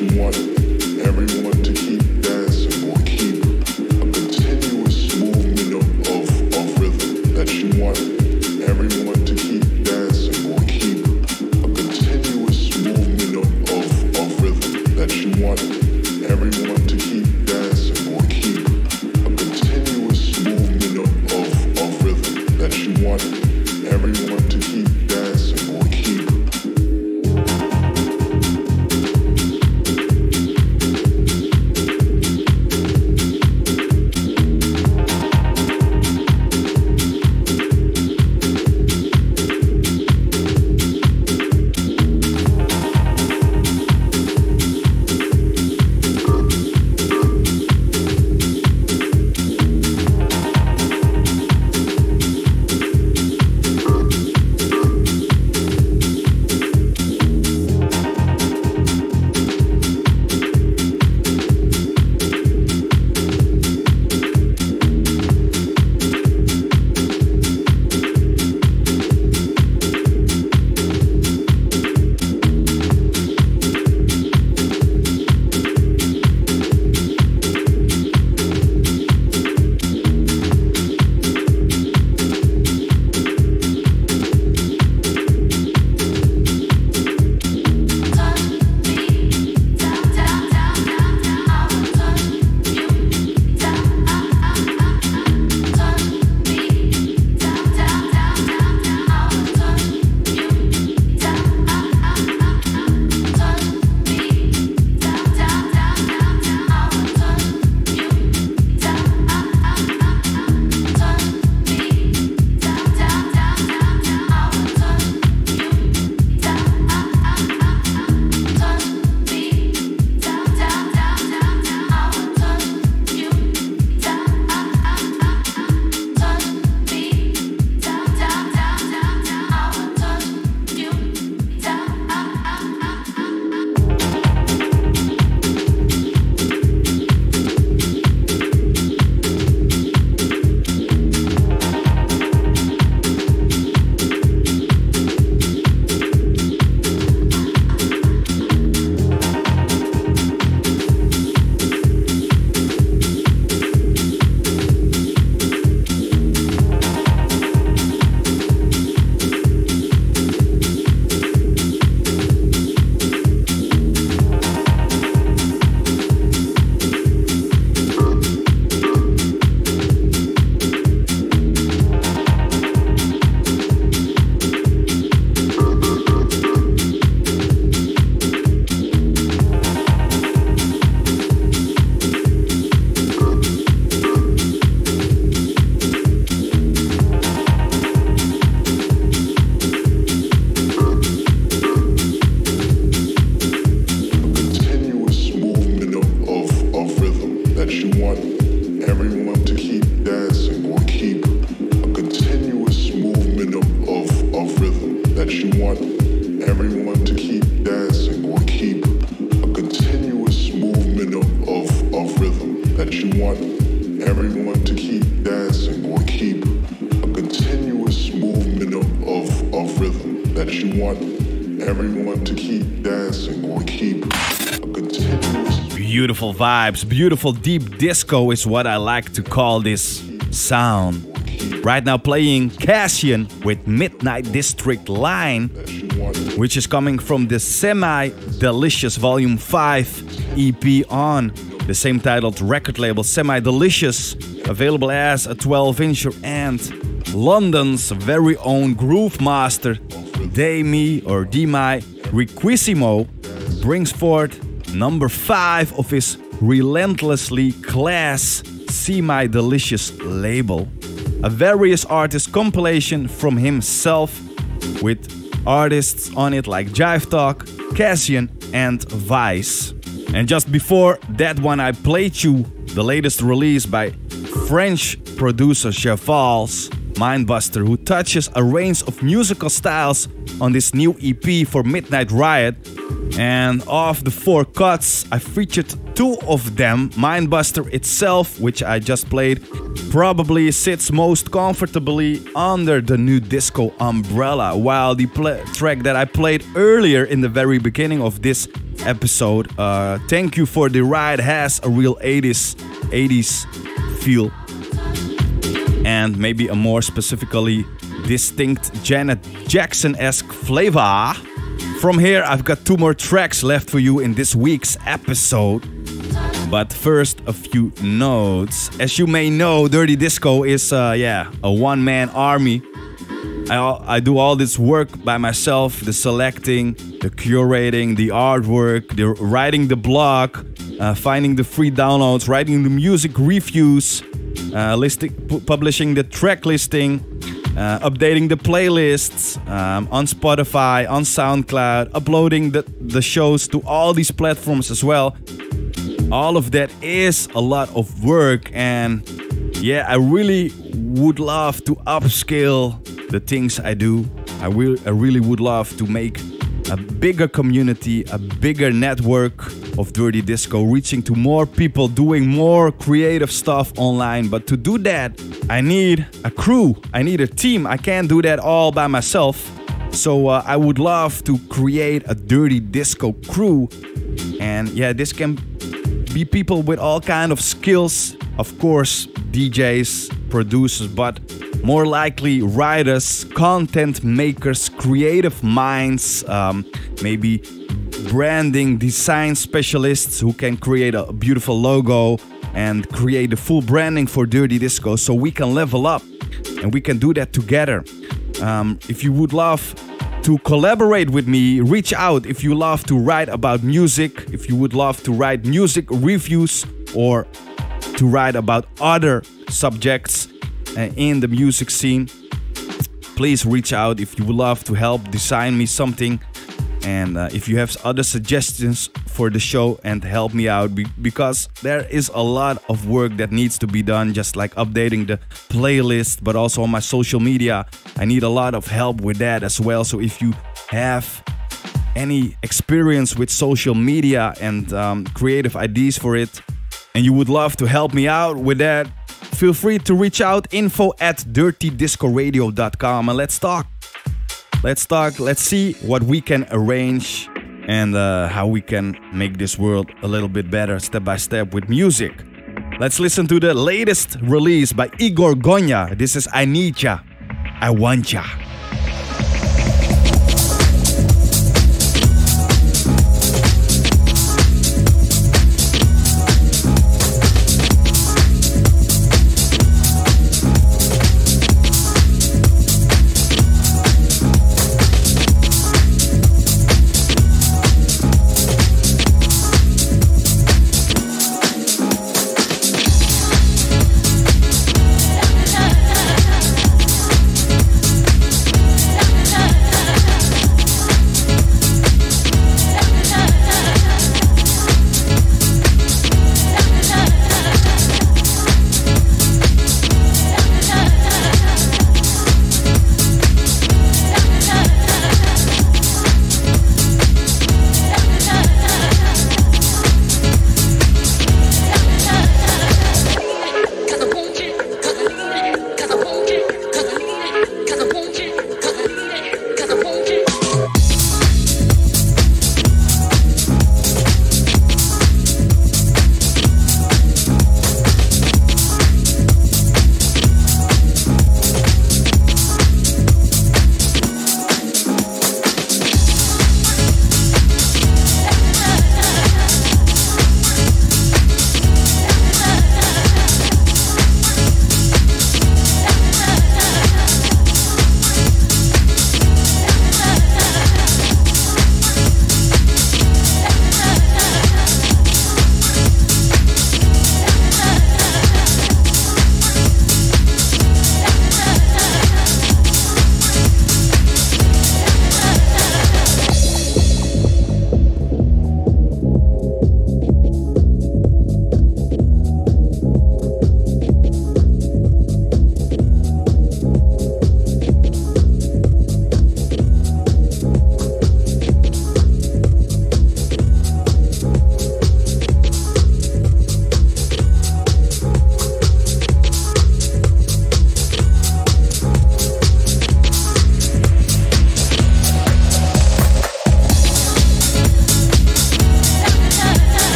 she want everyone to keep dancing or keep a continuous movement of, of, of rhythm. That she want everyone to keep dancing or keep a continuous movement of, of, of rhythm. That she want everyone to keep dancing or keep a continuous movement of, of, of rhythm. That she want everyone to keep dancing or keep. Beautiful vibes, beautiful deep disco is what I like to call this sound. Right now playing Cassian with Midnight District Line, which is coming from the Semi Delicious Volume five E P on the same titled record label Semi Delicious, available as a twelve incher, and London's very own groove master Demi or Demi Riquissimo brings forth number five of his relentlessly class Semi Delicious label, a various artists compilation from himself with artists on it like Jive Talk, Cassian and Vice. And just before that one I played you the latest release by French producer Cheval's Mindbuster, who touches a range of musical styles on this new E P for Midnight Riot, And of the four cuts, I featured two of them. Mindbuster itself, which I just played, probably sits most comfortably under the Nu Disco umbrella, while the pl- track that I played earlier in the very beginning of this episode, uh, Thank You for the Ride, has a real eighties, eighties feel. And maybe a more specifically distinct Janet Jackson-esque flavor. From here, I've got two more tracks left for you in this week's episode. But first, a few notes. As you may know, Dirty Disco is, uh, yeah, a one-man army. I, I do all this work by myself, the selecting, the curating, the artwork, the writing the blog, uh, finding the free downloads, writing the music reviews, uh, listing, pu- publishing the track listing, uh, updating the playlists um, on Spotify, on SoundCloud, uploading the, the shows to all these platforms as well. All of that is a lot of work, and yeah, I really would love to upscale the things I do. I, will, I really would love to make a bigger community, a bigger network of Dirty Disco, reaching to more people, doing more creative stuff online. But to do that, I need a crew, I need a team. I can't do that all by myself. So uh, I would love to create a Dirty Disco crew. And yeah, this can be people with all kind of skills. Of course, D Js, producers, but more likely writers, content makers, creative minds, um, maybe branding, design specialists who can create a beautiful logo and create the full branding for Dirty Disco, so we can level up and we can do that together. Um, if you would love to collaborate with me, reach out. If you love to write about music, if you would love to write music reviews or to write about other subjects uh, in the music scene, please reach out. If you would love to help design me something, and uh, if you have other suggestions for the show, and help me out, be- because there is a lot of work that needs to be done, just like updating the playlist, but also on my social media. I need a lot of help with that as well. So if you have any experience with social media and um, creative ideas for it, and you would love to help me out with that, feel free to reach out, info at dirty disco radio dot com, and let's talk. Let's talk, let's see what we can arrange and uh, how we can make this world a little bit better step by step with music. Let's listen to the latest release by Igor Gonya. This is I Need Ya, I Want Ya.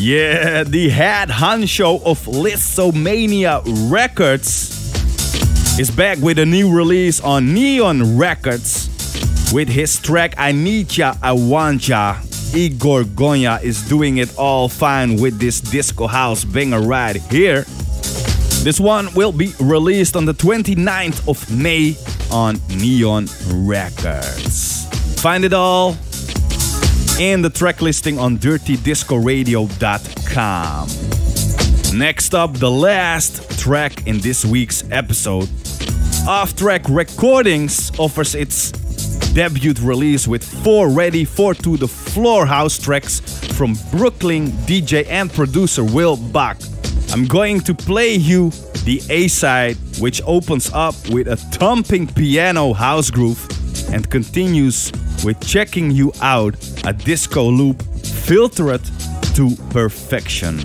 Yeah, the head honcho of Lithomania Records is back with a new release on Neon Records with his track I Need Ya, I Want Ya. Igor Gonya is doing it all fine with this disco house banger right here. This one will be released on the twenty-ninth of May on Neon Records. Find it all in the track listing on dirty disco radio dot com. Next up, the last track in this week's episode. Off Track Recordings offers its debut release with four ready for to the floor house tracks from Brooklyn D J and producer Will Bach. I'm going to play you the A-side, which opens up with a thumping piano house groove and continues with Checking You Out, a disco loop filtered to perfection.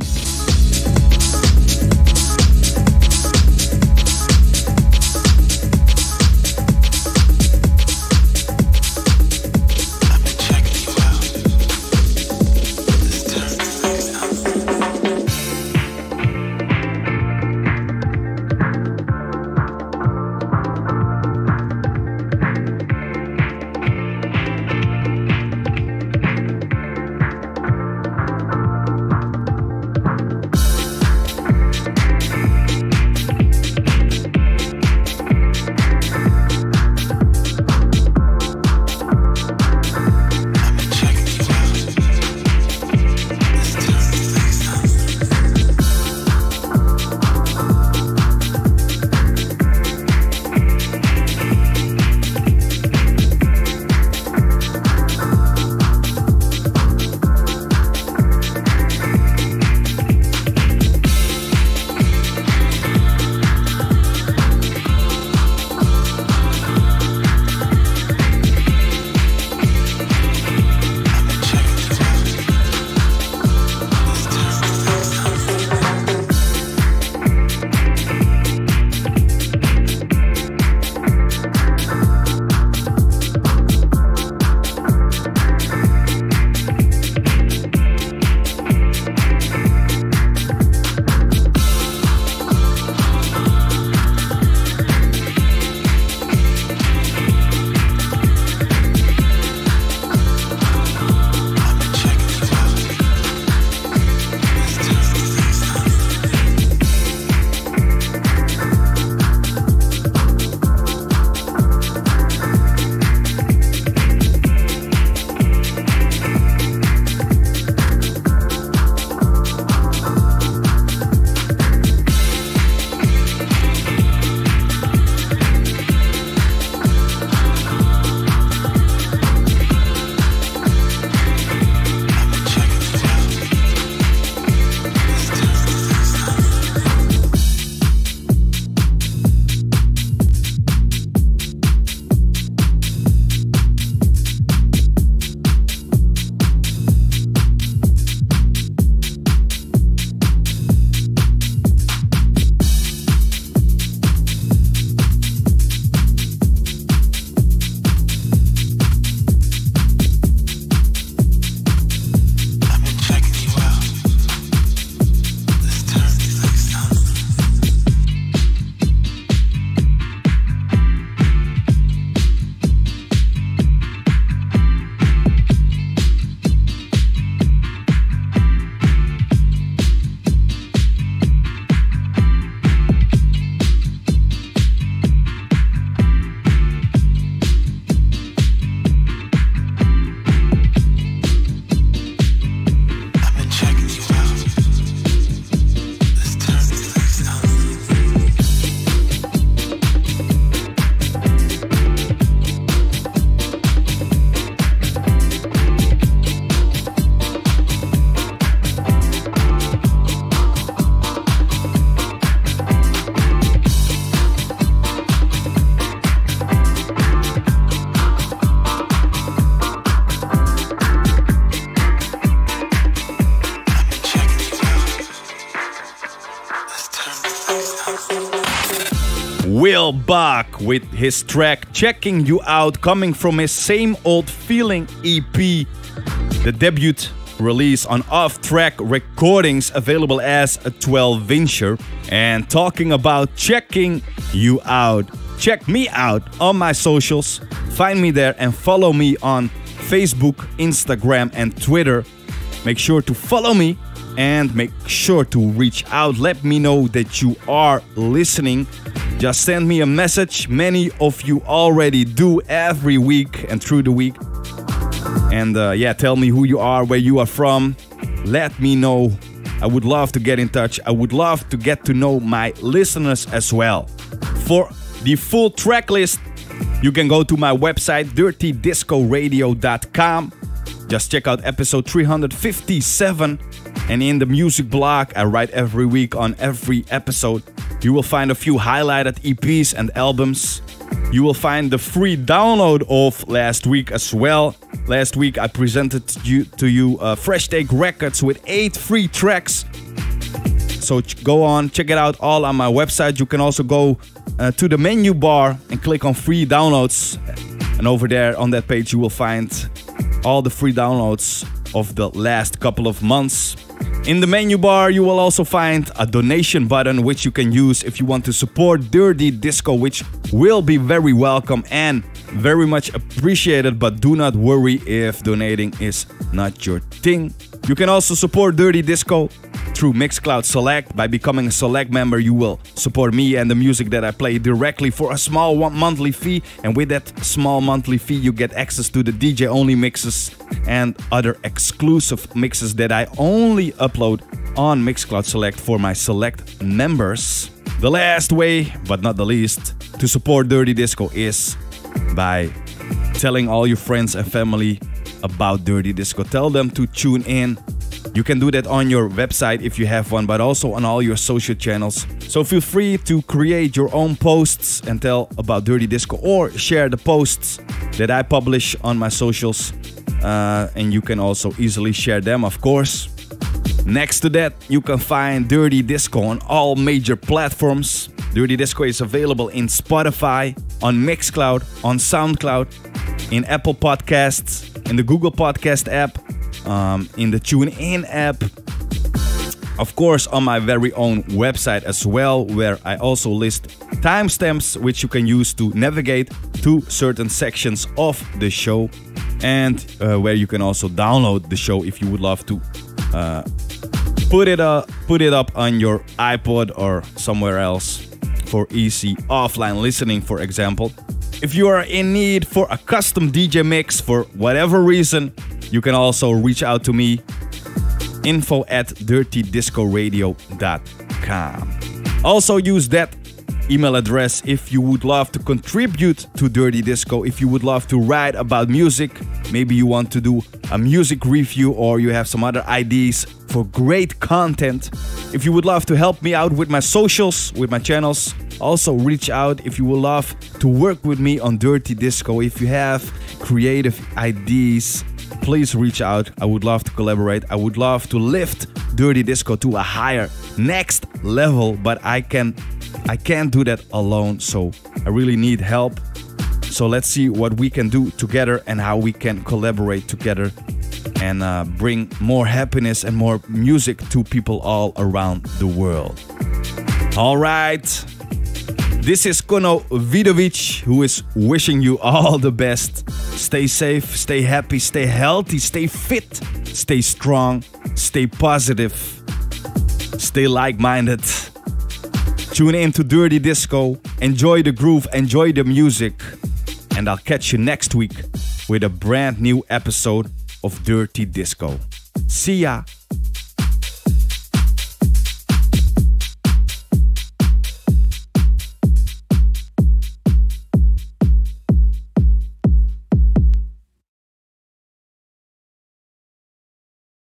Will Bach with his track Checking You Out, coming from his Same Old Feeling E P. The debut release on Off Track Recordings, available as a twelve incher. And talking about checking you out, check me out on my socials. Find me there and follow me on Facebook, Instagram, and Twitter. Make sure to follow me and make sure to reach out. Let me know that you are listening. Just send me a message. Many of you already do every week and through the week. And uh, yeah, tell me who you are, where you are from. Let me know. I would love to get in touch. I would love to get to know my listeners as well. For the full track list, you can go to my website, dirty disco radio dot com. Just check out episode three hundred fifty-seven. And in the music blog, I write every week on every episode. You will find a few highlighted E Ps and albums. You will find the free download of last week as well. Last week I presented you, to you uh, Fresh Take Records with eight free tracks. So ch- go on, check it out all on my website. You can also go uh, to the menu bar and click on free downloads. And over there on that page you will find all the free downloads of the last couple of months. In the menu bar you will also find a donation button which you can use if you want to support Dirty Disco, which will be very welcome and very much appreciated. But do not worry if donating is not your thing. You can also support Dirty Disco through Mixcloud Select. By becoming a Select member, you will support me and the music that I play directly for a small one monthly fee. And with that small monthly fee, you get access to the D J-only mixes and other exclusive mixes that I only upload on Mixcloud Select for my Select members. The last way, but not the least, to support Dirty Disco is by telling all your friends and family about Dirty Disco. Tell them to tune in. You can do that on your website if you have one, but also on all your social channels. So feel free to create your own posts and tell about Dirty Disco, or share the posts that I publish on my socials. Uh, and you can also easily share them, of course. Next to that, you can find Dirty Disco on all major platforms. Dirty Disco is available in Spotify, on Mixcloud, on SoundCloud, in Apple Podcasts, in the Google Podcast app, um, in the TuneIn app. Of course, on my very own website as well, where I also list timestamps which you can use to navigate to certain sections of the show, and uh, where you can also download the show if you would love to uh, put it uh, put it up on your iPod or somewhere else for easy offline listening, for example. If you are in need for a custom D J mix for whatever reason, you can also reach out to me. Info at dirty disco radio dot com. Also use that email address if you would love to contribute to Dirty Disco, if you would love to write about music. Maybe you want to do a music review, or you have some other ideas for great content. If you would love to help me out with my socials, with my channels, also reach out. If you would love to work with me on Dirty Disco, if you have creative ideas, please reach out. I would love to collaborate. I would love to lift Dirty Disco to a higher next level, but I can I can't do that alone, so I really need help. So let's see what we can do together and how we can collaborate together and uh, bring more happiness and more music to people all around the world. All right. This is Kono Vidovic, who is wishing you all the best. Stay safe, stay happy, stay healthy, stay fit, stay strong, stay positive, stay like-minded. Tune in to Dirty Disco, enjoy the groove, enjoy the music, and I'll catch you next week with a brand new episode of Dirty Disco. See ya!